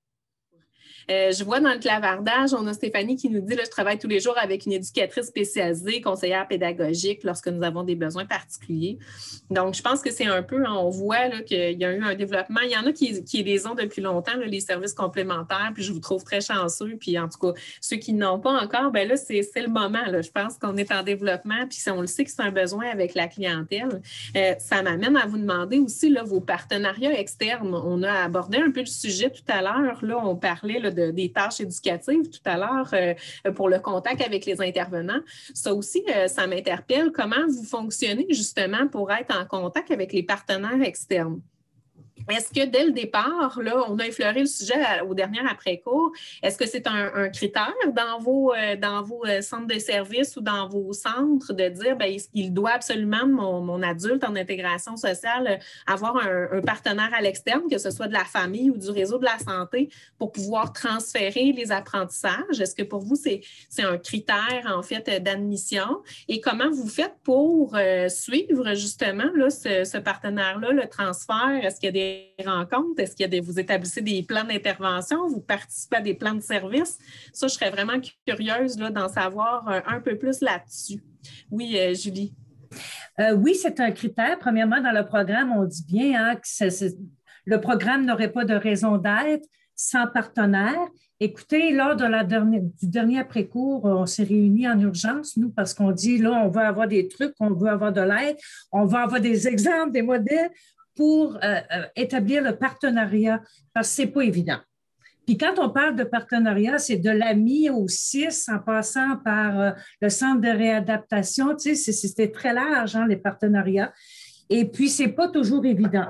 Euh, je vois dans le clavardage, on a Stéphanie qui nous dit là, je travaille tous les jours avec une éducatrice spécialisée, conseillère pédagogique lorsque nous avons des besoins particuliers. Donc, je pense que c'est un peu, hein, on voit là, qu'il y a eu un développement. Il y en a qui, qui les ont depuis longtemps, là, les services complémentaires, puis je vous trouve très chanceux. Puis en tout cas, ceux qui n'ont pas encore, bien là, c'est, c'est le moment. Là. Je pense qu'on est en développement, puis on le sait que c'est un besoin avec la clientèle. Euh, ça m'amène à vous demander aussi là, vos partenariats externes. On a abordé un peu le sujet tout à l'heure. Là, on parlait là, de, des tâches éducatives tout à l'heure euh, pour le contact avec les intervenants. Ça aussi, euh, ça m'interpelle. Comment vous fonctionnez justement pour être en contact avec les partenaires externes? Est-ce que dès le départ, là, on a effleuré le sujet au dernier après-cours, est-ce que c'est un, un critère dans vos, euh, dans vos euh, centres de services ou dans vos centres de dire bien, il doit absolument, mon, mon adulte en intégration sociale, avoir un, un partenaire à l'externe, que ce soit de la famille ou du réseau de la santé, pour pouvoir transférer les apprentissages? Est-ce que pour vous, c'est, c'est un critère, en fait, d'admission? Et comment vous faites pour euh, suivre justement là, ce, ce partenaire-là, le transfert? Est-ce qu'il y a des rencontres? Est-ce qu'il y a des, vous établissez des plans d'intervention? Vous participez à des plans de service? Ça, je serais vraiment curieuse là, d'en savoir un, un peu plus là-dessus. Oui, euh, Julie. Euh, oui, c'est un critère. Premièrement, dans le programme, on dit bien hein, que c'est, c'est, le programme n'aurait pas de raison d'être sans partenaire. Écoutez, lors de la dernière, du dernier après-cours, on s'est réunis en urgence, nous, parce qu'on dit, là, on veut avoir des trucs, on veut avoir de l'aide, on veut avoir des exemples, des modèles pour euh, euh, établir le partenariat, parce que ce n'est pas évident. Puis quand on parle de partenariat, c'est de l'A M I au C I S en passant par euh, le centre de réadaptation. Tu sais, c'est, c'était très large, hein, les partenariats. Et puis, ce n'est pas toujours évident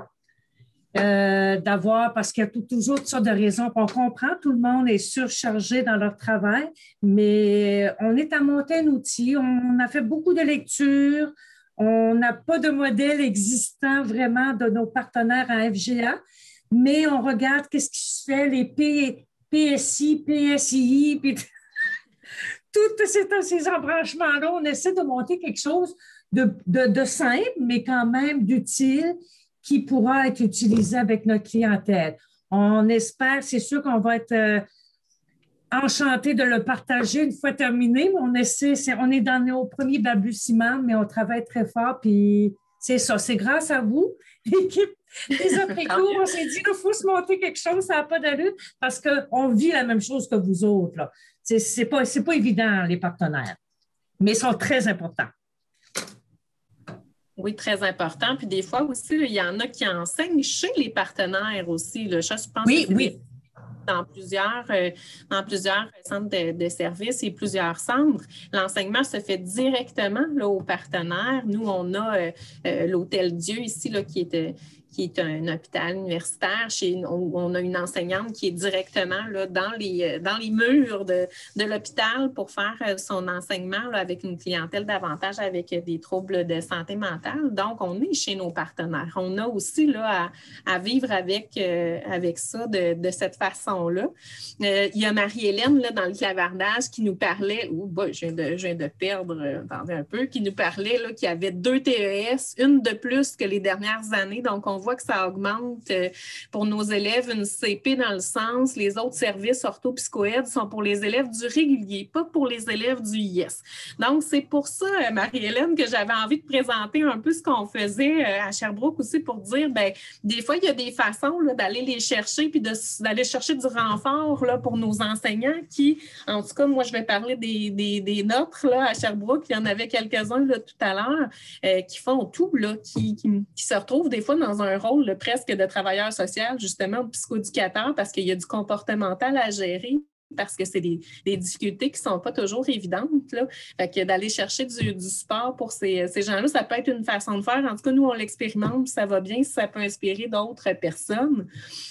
euh, d'avoir, parce qu'il y a tout, toujours toutes sortes de raisons. On comprend, tout le monde est surchargé dans leur travail, mais on est à monter un outil. On a fait beaucoup de lectures. On n'a pas de modèle existant vraiment de nos partenaires à F G A, mais on regarde qu'est-ce qui se fait, les P, PSI, P S I I, puis tous ces, ces embranchements-là. On essaie de monter quelque chose de, de, de simple, mais quand même d'utile, qui pourra être utilisé avec notre clientèle. On espère, c'est sûr qu'on va être... Euh, enchanté de le partager une fois terminé. On essaie, c'est, on est dans nos premiers balbutiements, mais on travaille très fort. Puis c'est ça, c'est grâce à vous, l'équipe des après-cours, on s'est dit qu'il faut se monter quelque chose, ça n'a pas d'allure, parce qu'on vit la même chose que vous autres. Là. C'est, c'est pas, c'est pas évident, les partenaires. mais sont très importants. Oui, très important. Puis des fois aussi, là, il y en a qui enseignent chez les partenaires aussi. Là. Je pense oui, que c'est oui. des... Dans plusieurs, euh, dans plusieurs centres de, de services et plusieurs centres. L'enseignement se fait directement là, aux partenaires. Nous, on a euh, euh, l'Hôtel Dieu ici là, qui est, euh, qui est un hôpital universitaire. Chez, on, on a une enseignante qui est directement là, dans, les, dans les murs de, de l'hôpital pour faire euh, son enseignement là, avec une clientèle davantage avec euh, des troubles de santé mentale. Donc, on est chez nos partenaires. On a aussi là, à, à vivre avec, euh, avec ça de, de cette façon-là. Euh, il y a Marie-Hélène là, dans le clavardage qui nous parlait, ou bah, je, viens de, je viens de perdre, euh, attendez un peu, qui nous parlait là, qu'il y avait deux T E S, une de plus que les dernières années. Donc, on voit que ça augmente euh, pour nos élèves, une C P dans le sens, les autres services ortho-psycho-aide sont pour les élèves du régulier, pas pour les élèves du I S. Donc, c'est pour ça, euh, Marie-Hélène, que j'avais envie de présenter un peu ce qu'on faisait euh, à Sherbrooke aussi pour dire, bien, des fois, il y a des façons là, d'aller les chercher puis de, d'aller chercher du renfort là, pour nos enseignants qui, en tout cas, moi, je vais parler des, des, des nôtres là, à Sherbrooke. Il y en avait quelques-uns là, tout à l'heure euh, qui font tout, là, qui, qui, qui se retrouvent des fois dans un rôle là, presque de travailleur social, justement, de psychoéducateur, parce qu'il y a du comportemental à gérer, parce que c'est des, des difficultés qui ne sont pas toujours évidentes. Là. Fait que d'aller chercher du, du support pour ces, ces gens-là, ça peut être une façon de faire. En tout cas, nous, on l'expérimente, ça va bien, si ça peut inspirer d'autres personnes.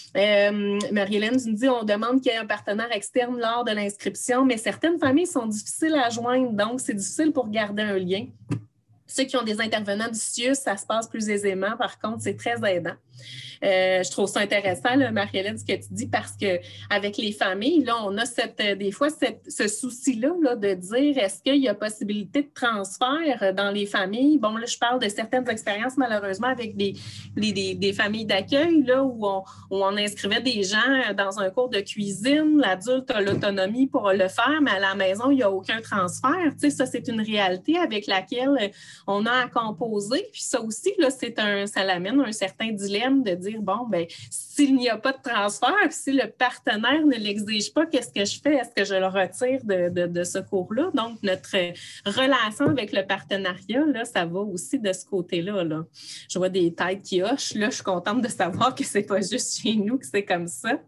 Euh, Marie-Hélène nous dit, on demande qu'il y ait un partenaire externe lors de l'inscription, mais certaines familles sont difficiles à joindre, donc c'est difficile pour garder un lien. Ceux qui ont des intervenants du C I U S, ça se passe plus aisément. Par contre, c'est très aidant. Euh, je trouve ça intéressant, là, Marie-Hélène, ce que tu dis, parce qu'avec les familles, là, on a cette, des fois cette, ce souci-là là, de dire est-ce qu'il y a possibilité de transfert dans les familles? Bon, là, je parle de certaines expériences, malheureusement, avec des, des, des, des familles d'accueil là, où, on, où on inscrivait des gens dans un cours de cuisine. L'adulte a l'autonomie pour le faire, mais à la maison, il n'y a aucun transfert. Tu sais, ça, c'est une réalité avec laquelle on a à composer. Puis ça aussi, là, c'est un, ça l'amène un certain dilemme de dire, bon, bien, s'il n'y a pas de transfert, puis si le partenaire ne l'exige pas, qu'est-ce que je fais? Est-ce que je le retire de, de, de ce cours-là? Donc, notre relation avec le partenariat, là, ça va aussi de ce côté-là. Là. Je vois des têtes qui hochent. Là, je suis contente de savoir que ce n'est pas juste chez nous que c'est comme ça.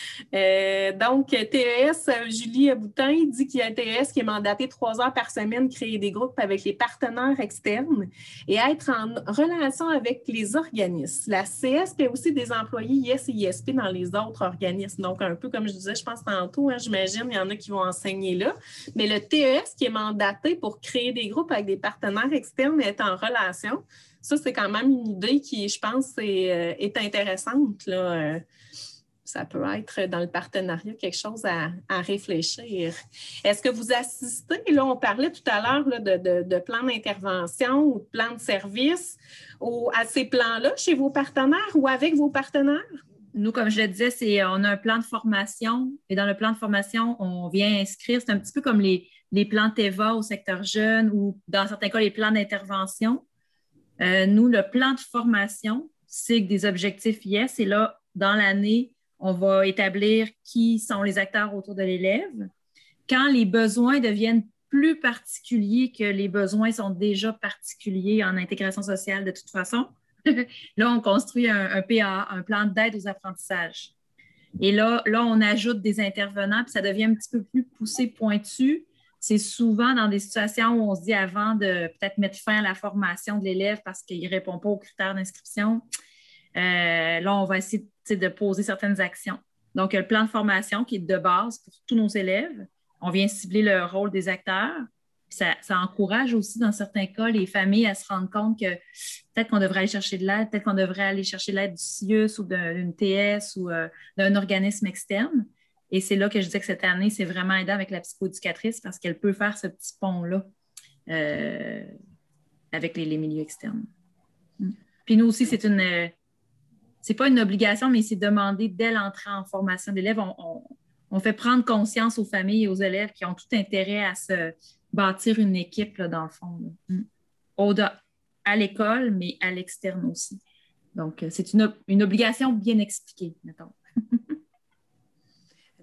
Euh, donc, T E S, Julie Boutin dit qu'il y a un T E S qui est mandaté trois heures par semaine, créer des groupes avec les partenaires externes et être en relation avec les organismes. La C S P a aussi des employés I S et I S P dans les autres organismes. Donc, un peu comme je disais, je pense tantôt, hein, j'imagine, il y en a qui vont enseigner là. Mais le T E S qui est mandaté pour créer des groupes avec des partenaires externes et être en relation, ça, c'est quand même une idée qui, je pense, est, est intéressante, là. Ça peut être dans le partenariat quelque chose à, à réfléchir. Est-ce que vous assistez, là, on parlait tout à l'heure là, de, de, de plan d'intervention ou de plan de service, ou à ces plans-là chez vos partenaires ou avec vos partenaires? Nous, comme je le disais, c'est, on a un plan de formation et dans le plan de formation, on vient inscrire, c'est un petit peu comme les, les plans T E V A au secteur jeune ou dans certains cas, les plans d'intervention. Euh, nous, le plan de formation, c'est des objectifs I S et là, dans l'année, on va établir qui sont les acteurs autour de l'élève. Quand les besoins deviennent plus particuliers que les besoins sont déjà particuliers en intégration sociale de toute façon, là, on construit un, un P A, un plan d'aide aux apprentissages. Et là, là, on ajoute des intervenants, puis ça devient un petit peu plus poussé, pointu. C'est souvent dans des situations où on se dit avant de peut-être mettre fin à la formation de l'élève parce qu'il ne répond pas aux critères d'inscription. Euh, là, on va essayer de poser certaines actions. Donc, il y a le plan de formation qui est de base pour tous nos élèves. On vient cibler le rôle des acteurs. Ça, ça encourage aussi, dans certains cas, les familles à se rendre compte que peut-être qu'on devrait aller chercher de l'aide, peut-être qu'on devrait aller chercher l'aide du C I U S ou d'une T S ou euh, d'un organisme externe. Et c'est là que je disais que cette année, c'est vraiment aidant avec la psychoéducatrice parce qu'elle peut faire ce petit pont-là euh, avec les, les milieux externes. Puis nous aussi, c'est une... Euh, c'est pas une obligation, mais c'est demandé dès l'entrée en formation d'élèves. On, on, on fait prendre conscience aux familles et aux élèves qui ont tout intérêt à se bâtir une équipe, là, dans le fond. Au, à l'école, mais à l'externe aussi. Donc, c'est une, une obligation bien expliquée, mettons.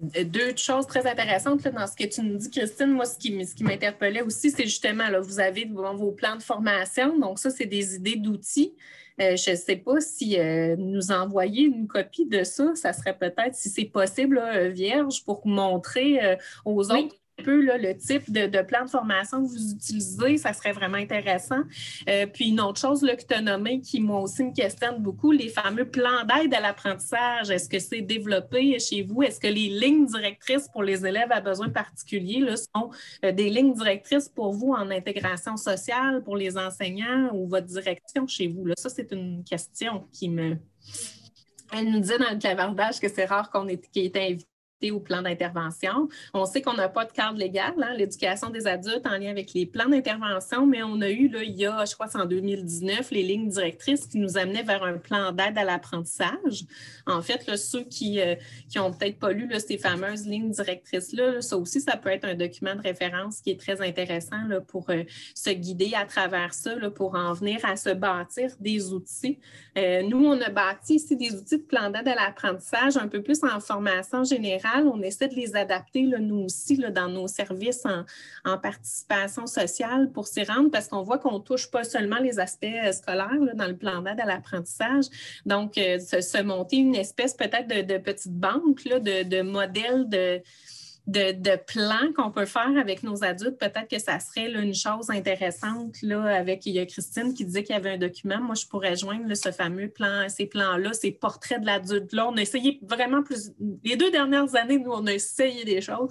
deux choses très intéressantes là, dans ce que tu nous dis, Christine. Moi, ce qui, ce qui m'interpellait aussi, c'est justement, là, vous avez vos, vos plans de formation. Donc, ça, c'est des idées d'outils. Euh, je ne sais pas si euh, nous envoyer une copie de ça, ça serait peut-être, si c'est possible, là, vierge, pour montrer euh, aux oui. autres un peu là, le type de, de plan de formation que vous utilisez, ça serait vraiment intéressant. Euh, puis une autre chose là, que tu as nommée qui moi aussi me questionne beaucoup, les fameux plans d'aide à l'apprentissage. Est-ce que c'est développé chez vous? Est-ce que les lignes directrices pour les élèves à besoins particuliers là, sont euh, des lignes directrices pour vous en intégration sociale, pour les enseignants ou votre direction chez vous? Là? Ça, c'est une question qui me... Elle nous dit dans le clavardage que c'est rare qu'on ait, qu'il ait été invité au plan d'intervention. On sait qu'on n'a pas de cadre légal, hein, l'éducation des adultes en lien avec les plans d'intervention, mais on a eu, là, il y a, je crois, c'est en deux mille dix-neuf, les lignes directrices qui nous amenaient vers un plan d'aide à l'apprentissage. En fait, là, ceux qui euh, qui n'ont peut-être pas lu là, ces fameuses lignes directrices-là, là, ça aussi, ça peut être un document de référence qui est très intéressant là, pour euh, se guider à travers ça, là, pour en venir à se bâtir des outils. Euh, nous, on a bâti ici des outils de plan d'aide à l'apprentissage un peu plus en formation générale. On essaie de les adapter, là, nous aussi, là, dans nos services en, en participation sociale pour s'y rendre parce qu'on voit qu'on ne touche pas seulement les aspects euh, scolaires là, dans le plan d'aide à l'apprentissage. Donc, euh, se, se monter une espèce peut-être de, de petite banque là, de, de modèles de... De, de plans qu'on peut faire avec nos adultes, peut-être que ça serait là, une chose intéressante. Là, avec, il y a Christine qui disait qu'il y avait un document. Moi, je pourrais joindre là, ce fameux plan, ces plans-là, ces portraits de l'adulte-là. On a essayé vraiment plus. Les deux dernières années, nous, on a essayé des choses.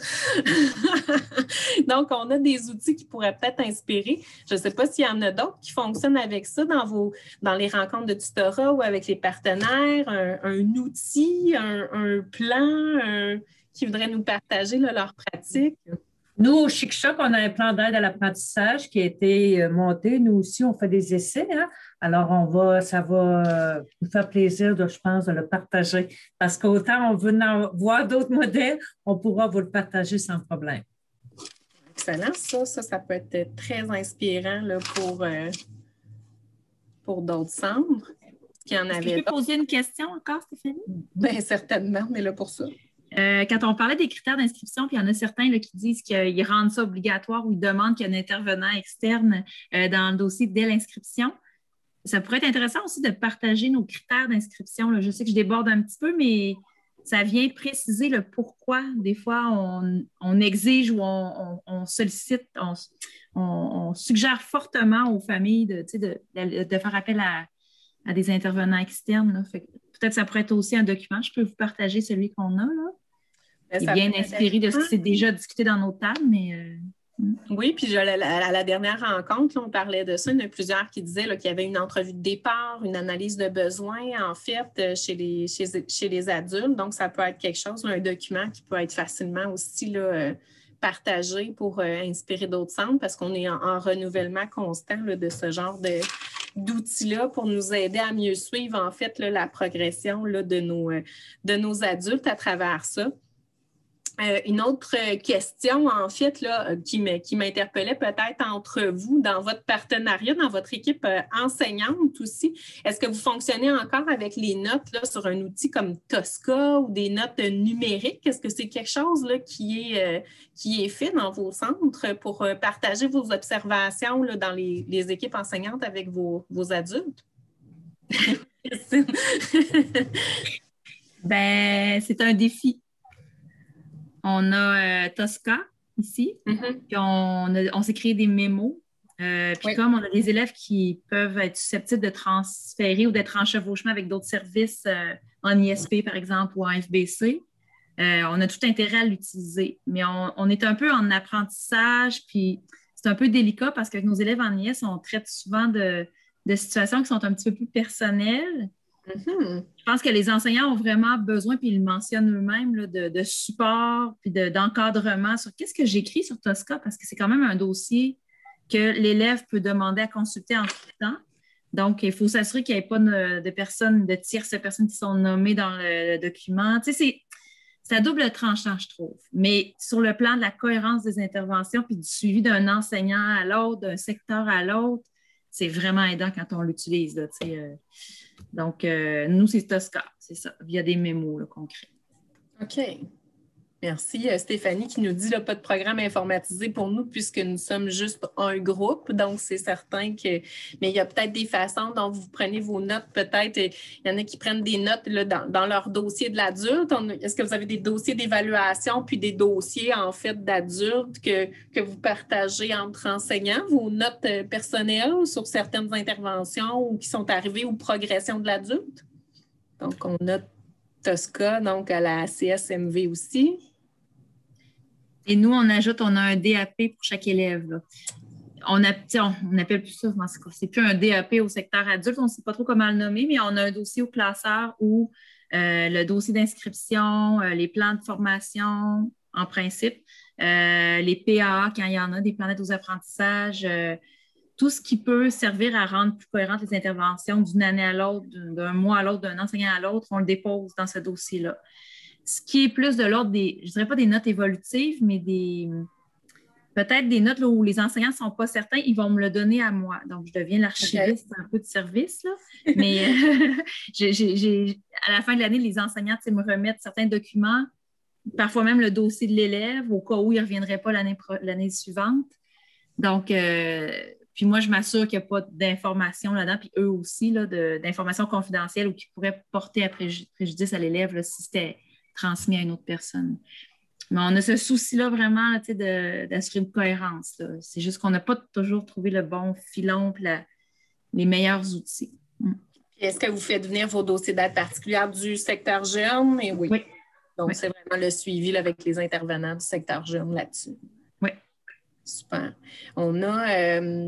Donc, on a des outils qui pourraient peut-être inspirer. Je ne sais pas s'il y en a d'autres qui fonctionnent avec ça dans, vos, dans les rencontres de tutorat ou avec les partenaires, un, un outil, un, un plan, un qui voudraient nous partager là, leurs pratiques. Nous, au Chic Choc, on a un plan d'aide à l'apprentissage qui a été monté. Nous aussi, on fait des essais. Hein? Alors, on va, ça va nous faire plaisir, de, je pense, de le partager. Parce qu'autant on veut en voir d'autres modèles, on pourra vous le partager sans problème. Excellent. Ça, ça, ça peut être très inspirant là, pour, euh, pour d'autres centres. Qu'il y en avait. Je peux poser une question encore, Stéphanie? Bien, certainement, on est là pour ça. Euh, quand on parlait des critères d'inscription, puis il y en a certains là, qui disent qu'ils rendent ça obligatoire ou ils demandent qu'il y ait un intervenant externe euh, dans le dossier dès l'inscription. Ça pourrait être intéressant aussi de partager nos critères d'inscription. Là. Je sais que je déborde un petit peu, mais ça vient préciser le pourquoi. Des fois, on, on exige ou on, on, on sollicite, on, on, on suggère fortement aux familles de, de, de, de faire appel à, à des intervenants externes. Là. Fait que peut-être que ça pourrait être aussi un document. Je peux vous partager celui qu'on a, là. Il est bien inspiré de ce qui s'est déjà discuté dans nos tables, mais... Euh... Oui, puis je, à, la, à la dernière rencontre, là, on parlait de ça. Il y en a plusieurs qui disaient là, qu'il y avait une entrevue de départ, une analyse de besoins, en fait, chez les, chez, chez les adultes. Donc, ça peut être quelque chose, là, un document qui peut être facilement aussi là, euh, partagé pour euh, inspirer d'autres centres parce qu'on est en, en renouvellement constant là, de ce genre de... d'outils-là pour nous aider à mieux suivre, en fait, là, la progression là, de, nos, euh, de nos adultes à travers ça. Euh, une autre question, en fait, là, qui m'interpellait peut-être entre vous, dans votre partenariat, dans votre équipe euh, enseignante aussi, est-ce que vous fonctionnez encore avec les notes là, sur un outil comme Tosca ou des notes numériques? Est-ce que c'est quelque chose là, qui, est, euh, qui est fait dans vos centres pour euh, partager vos observations là, dans les, les équipes enseignantes avec vos, vos adultes? Ben, c'est un défi. On a euh, Tosca ici, mm-hmm. puis on, a, on s'est créé des mémos. Euh, puis oui. Comme on a des élèves qui peuvent être susceptibles de transférer ou d'être en chevauchement avec d'autres services euh, en I S P, par exemple, ou en F B C, euh, on a tout intérêt à l'utiliser. Mais on, on est un peu en apprentissage, puis c'est un peu délicat parce que nos élèves en I S, on traite souvent de, de situations qui sont un petit peu plus personnelles. Mm-hmm. Je pense que les enseignants ont vraiment besoin, puis ils le mentionnent eux-mêmes, là, de, de support puis de, d'encadrement sur qu'est-ce que j'écris sur Tosca, parce que c'est quand même un dossier que l'élève peut demander à consulter en tout temps. Donc, il faut s'assurer qu'il n'y ait pas de, de personnes, de tierces personnes qui sont nommées dans le, le document. Tu sais, c'est, c'est à double tranchant, je trouve. Mais sur le plan de la cohérence des interventions puis du suivi d'un enseignant à l'autre, d'un secteur à l'autre, c'est vraiment aidant quand on l'utilise, là, tu sais, euh, donc, euh, nous, c'est Tosca, c'est ça, via des mémos là, qu'on crée. OK. Merci. Euh, Stéphanie qui nous dit là, pas de programme informatisé pour nous puisque nous sommes juste un groupe. Donc, c'est certain que. Mais il y a peut-être des façons dont vous prenez vos notes. Peut-être, il y en a qui prennent des notes là, dans, dans leur dossier de l'adulte. Est-ce que vous avez des dossiers d'évaluation puis des dossiers, en fait, d'adultes que, que vous partagez entre enseignants, vos notes personnelles sur certaines interventions ou qui sont arrivées ou progression de l'adulte? Donc, on note Tosca, donc à la C S M V aussi. Et nous, on ajoute, on a un D A P pour chaque élève. Là. On, a, on, on appelle plus ça, c'est plus un D A P au secteur adulte, on ne sait pas trop comment le nommer, mais on a un dossier au classeur où euh, le dossier d'inscription, euh, les plans de formation, en principe, euh, les P A A, quand il y en a, des plans d'aide aux apprentissages, euh, tout ce qui peut servir à rendre plus cohérentes les interventions d'une année à l'autre, d'un mois à l'autre, d'un enseignant à l'autre, on le dépose dans ce dossier-là. Ce qui est plus de l'ordre des, je ne dirais pas des notes évolutives, mais des peut-être des notes là, où les enseignants ne sont pas certains, ils vont me le donner à moi. Donc, je deviens l'archiviste okay. un peu de service. Là. Mais euh, j'ai, j'ai, à la fin de l'année, les enseignants me remettent certains documents, parfois même le dossier de l'élève, au cas où il ne reviendrait pas l'année, l'année suivante. Donc, euh, puis moi, je m'assure qu'il n'y a pas d'informations là-dedans, puis eux aussi, là, de, d'informations confidentielles ou qui pourraient porter à préjudice à l'élève là, si c'était transmis à une autre personne. Mais on a ce souci-là vraiment là, de, d'assurer une cohérence. Là. C'est juste qu'on n'a pas toujours trouvé le bon filon et les meilleurs outils. Mm. Est-ce que vous faites venir vos dossiers d'aide particulière du secteur jeune? Et oui. oui. Donc, oui. c'est vraiment le suivi là, avec les intervenants du secteur jeune là-dessus. Oui. Super. On a euh,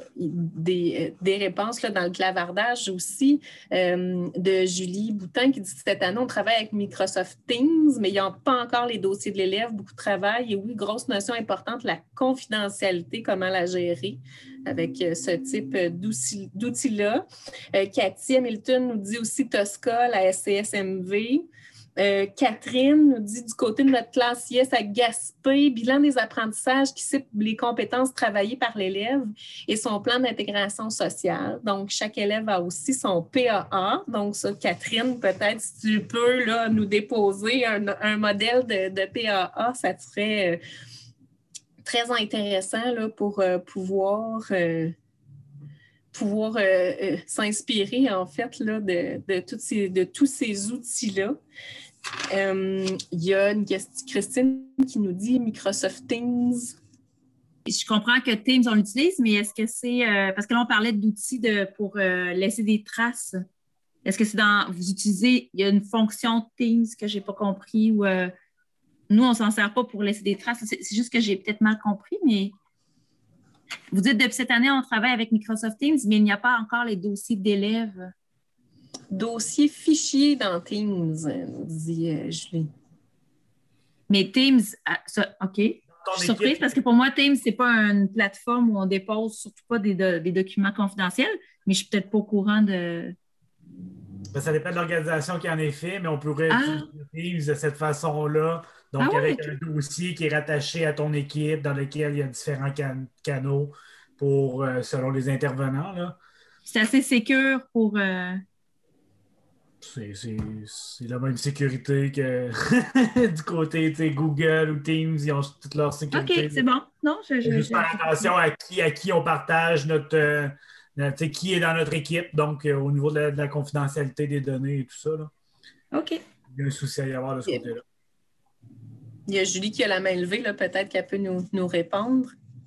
des, des réponses là, dans le clavardage aussi euh, de Julie Boutin qui dit que cette année, on travaille avec Microsoft Teams, mais il n'y a pas encore les dossiers de l'élève, beaucoup de travail. Et oui, grosse notion importante, la confidentialité, comment la gérer avec euh, ce type d'outil, d'outils-là. Euh, Cathy Hamilton nous dit aussi Tosca, la S C S M V. Euh, Catherine nous dit du côté de notre classe I S à Gaspé, bilan des apprentissages qui cible les compétences travaillées par l'élève et son plan d'intégration sociale. Donc, chaque élève a aussi son P A A. Donc, ça, Catherine, peut-être si tu peux là, nous déposer un, un modèle de, de P A A, ça serait euh, très intéressant là, pour euh, pouvoir... Euh, pouvoir euh, euh, s'inspirer, en fait, là, de, de, toutes ces, de tous ces outils-là. Euh, il y a une question, Christine qui nous dit Microsoft Teams. Je comprends que Teams, on l'utilise, mais est-ce que c'est... Euh, parce que là, on parlait d'outils de, pour euh, laisser des traces. Est-ce que c'est dans... Vous utilisez... Il y a une fonction Teams que je n'ai pas compris ou... Euh, nous, on ne s'en sert pas pour laisser des traces. C'est, c'est juste que j'ai peut-être mal compris, mais... Vous dites depuis cette année, on travaille avec Microsoft Teams, mais il n'y a pas encore les dossiers d'élèves. Dossier fichier dans Teams, dit euh, Julie. Mais Teams, ça, OK. Je suis surprise parce que pour moi, Teams, ce n'est pas une plateforme où on dépose surtout pas des, do- des documents confidentiels, mais je ne suis peut-être pas au courant de... Ben, ça dépend de l'organisation qui en est fait, mais on pourrait ah. utiliser Teams de cette façon-là. Donc, ah, avec ouais, okay. un dossier qui est rattaché à ton équipe, dans lequel il y a différents can- canaux pour, euh, selon les intervenants. Là. C'est assez sécure pour... Euh... C'est, c'est, c'est la même sécurité que du côté Google ou Teams, ils ont toute leur sécurité. OK, c'est bon. Non, je, je, juste je, faire je... attention à qui, à qui on partage notre... Euh, notre qui est dans notre équipe, donc euh, au niveau de la, de la confidentialité des données et tout ça. Là. OK. Il y a un souci à y avoir de ce yeah. côté-là. Il y a Julie qui a la main levée, là, peut-être qu'elle peut nous, nous répondre.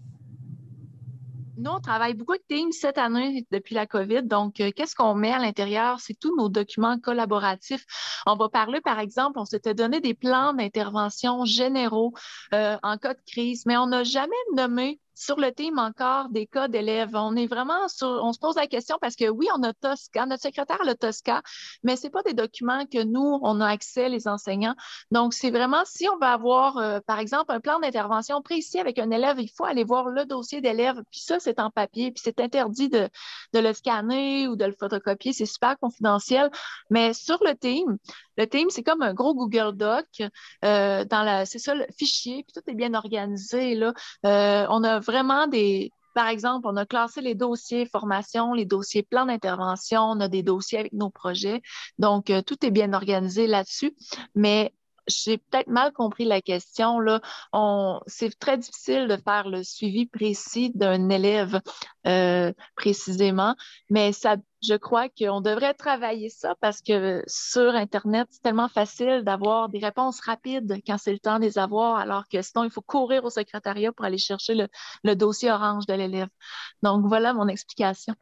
Nous, on travaille beaucoup avec Teams cette année depuis la COVID. Donc, euh, qu'est-ce qu'on met à l'intérieur? C'est tous nos documents collaboratifs. On va parler, par exemple, on s'était donné des plans d'intervention généraux euh, en cas de crise, mais on n'a jamais nommé sur le team encore des cas d'élèves. On est vraiment sur, on se pose la question parce que oui, on a Tosca, notre secrétaire a le Tosca, mais c'est pas des documents que nous, on a accès, les enseignants. Donc, c'est vraiment, si on veut avoir, euh, par exemple, un plan d'intervention précis avec un élève, il faut aller voir le dossier d'élève, puis ça, c'est en papier, puis c'est interdit de, de le scanner ou de le photocopier, c'est super confidentiel. Mais sur le team, le team, c'est comme un gros Google Doc, euh, dans la, c'est ça, le fichier, puis tout est bien organisé, là. Euh, on a vraiment des... Par exemple, on a classé les dossiers formation, les dossiers plan d'intervention, on a des dossiers avec nos projets. Donc, euh, tout est bien organisé là-dessus. Mais j'ai peut-être mal compris la question, là. On, c'est très difficile de faire le suivi précis d'un élève euh, précisément, mais ça, je crois qu'on devrait travailler ça parce que sur Internet, c'est tellement facile d'avoir des réponses rapides quand c'est le temps de les avoir, alors que sinon, il faut courir au secrétariat pour aller chercher le, le dossier orange de l'élève. Donc, voilà mon explication.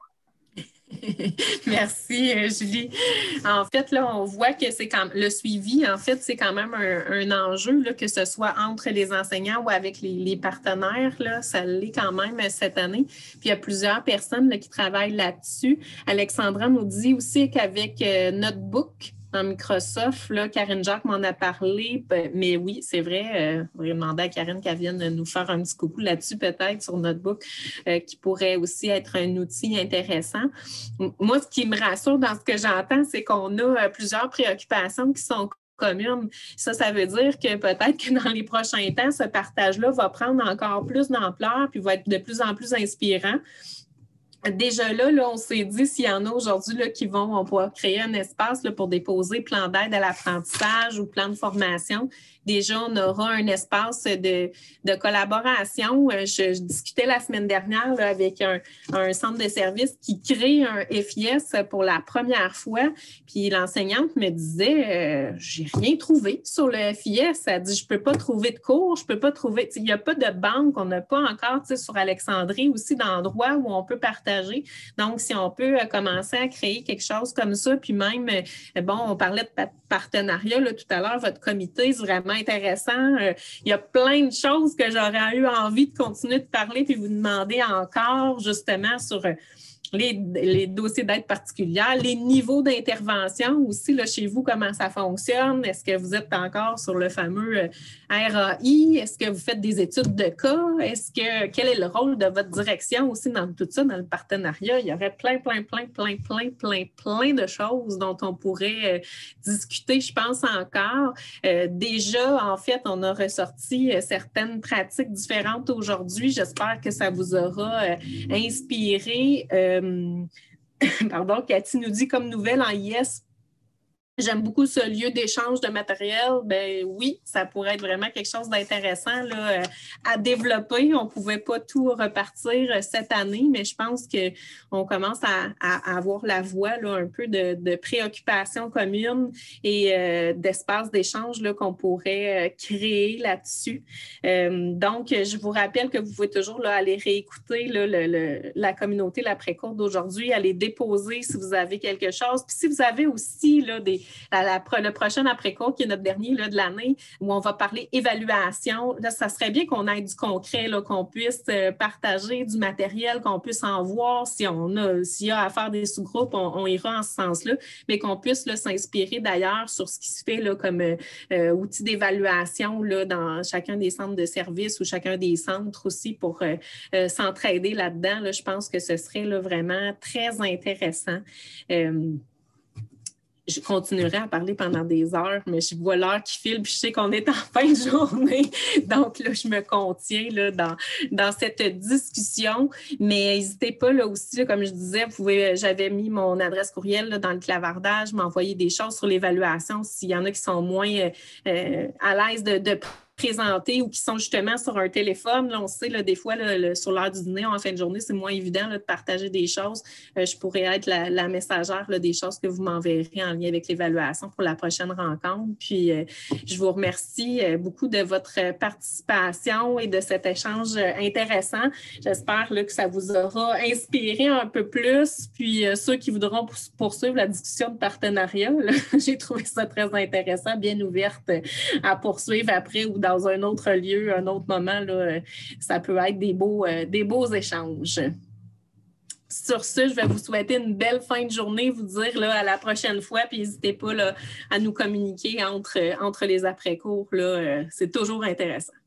Merci, Julie. En fait, là, on voit que c'est quand le suivi, en fait, c'est quand même un, un enjeu, là, que ce soit entre les enseignants ou avec les, les partenaires, là, ça l'est quand même cette année. Puis il y a plusieurs personnes là, qui travaillent là-dessus. Alexandra nous dit aussi qu'avec euh, Notebook, dans Microsoft, là, Karine Jacques m'en a parlé, mais oui, c'est vrai, euh, on va demander à Karine qu'elle vienne nous faire un petit coucou là-dessus peut-être sur Notebook, euh, qui pourrait aussi être un outil intéressant. Moi, ce qui me rassure dans ce que j'entends, c'est qu'on a plusieurs préoccupations qui sont communes. Ça, ça veut dire que peut-être que dans les prochains temps, ce partage-là va prendre encore plus d'ampleur puis va être de plus en plus inspirant. Déjà là, là, on s'est dit, s'il y en a aujourd'hui là, qui vont, on pourra créer un espace là, pour déposer plan d'aide à l'apprentissage ou plan de formation. Déjà, on aura un espace de, de collaboration. Je, je discutais la semaine dernière là, avec un, un centre de services qui crée un F I S pour la première fois. Puis l'enseignante me disait, euh, j'ai rien trouvé sur le F I S. Elle dit, je peux pas trouver de cours, je peux pas trouver. Il n'y a pas de banque, on n'a pas encore sur Alexandrie aussi d'endroits où on peut partager. Donc, si on peut commencer à créer quelque chose comme ça, puis même, bon, on parlait de partenariat là, tout à l'heure, votre comité, c'est vraiment intéressant. Euh, il y a plein de choses que j'aurais eu envie de continuer de parler puis vous demander encore justement sur euh, les, les dossiers d'aide particulière, les niveaux d'intervention aussi là, chez vous, comment ça fonctionne. Est-ce que vous êtes encore sur le fameux euh, R A I? Est-ce que vous faites des études de cas? Est-ce que quel est le rôle de votre direction aussi dans tout ça, dans le partenariat? Il y aurait plein, plein, plein, plein, plein, plein, plein de choses dont on pourrait euh, discuter, je pense, encore. Euh, déjà, en fait, on a ressorti euh, certaines pratiques différentes aujourd'hui. J'espère que ça vous aura euh, inspiré. Euh, Pardon, Cathy nous dit comme nouvelle en I S. J'aime beaucoup ce lieu d'échange de matériel. Ben oui, ça pourrait être vraiment quelque chose d'intéressant là, à développer. On ne pouvait pas tout repartir cette année, mais je pense qu'on commence à, à avoir la voie là, un peu de, de préoccupations communes et euh, d'espace d'échange là, qu'on pourrait euh, créer là-dessus. Euh, donc, je vous rappelle que vous pouvez toujours là, aller réécouter là, le, le, la communauté, l'après-cours d'aujourd'hui, aller déposer si vous avez quelque chose. Puis si vous avez aussi là, des La, la, le prochain après-cours, qui est notre dernier là, de l'année, où on va parler évaluation. Là, ça serait bien qu'on ait du concret, là, qu'on puisse euh, partager du matériel, qu'on puisse en voir. Si on a, s'il y a à faire des sous-groupes, on, on ira en ce sens-là, mais qu'on puisse là, s'inspirer d'ailleurs sur ce qui se fait là, comme euh, euh, outil d'évaluation là, dans chacun des centres de services ou chacun des centres aussi pour euh, euh, s'entraider là-dedans. Là, je pense que ce serait là, vraiment très intéressant. Euh, Je continuerai à parler pendant des heures, mais je vois l'heure qui file, puis je sais qu'on est en fin de journée. Donc, là, je me contiens là, dans, dans cette discussion. Mais n'hésitez pas là aussi, là, comme je disais, vous pouvez, j'avais mis mon adresse courriel là, dans le clavardage, m'envoyer des choses sur l'évaluation s'il y en a qui sont moins euh, à l'aise de, de présentés ou qui sont justement sur un téléphone. Là, on sait, là, des fois, là, le, sur l'heure du dîner, en fin de journée, c'est moins évident là, de partager des choses. Euh, je pourrais être la, la messagère là, des choses que vous m'enverrez en lien avec l'évaluation pour la prochaine rencontre. Puis, euh, je vous remercie euh, beaucoup de votre participation et de cet échange euh, intéressant. J'espère là, que ça vous aura inspiré un peu plus. Puis, euh, ceux qui voudront poursuivre la discussion de partenariat, là, j'ai trouvé ça très intéressant, bien ouverte à poursuivre après ou dans un autre lieu, un autre moment, là, ça peut être des beaux, euh, des beaux échanges. Sur ce, je vais vous souhaiter une belle fin de journée, vous dire là, à la prochaine fois, puis n'hésitez pas là, à nous communiquer entre, entre les après-cours. Là, euh, c'est toujours intéressant.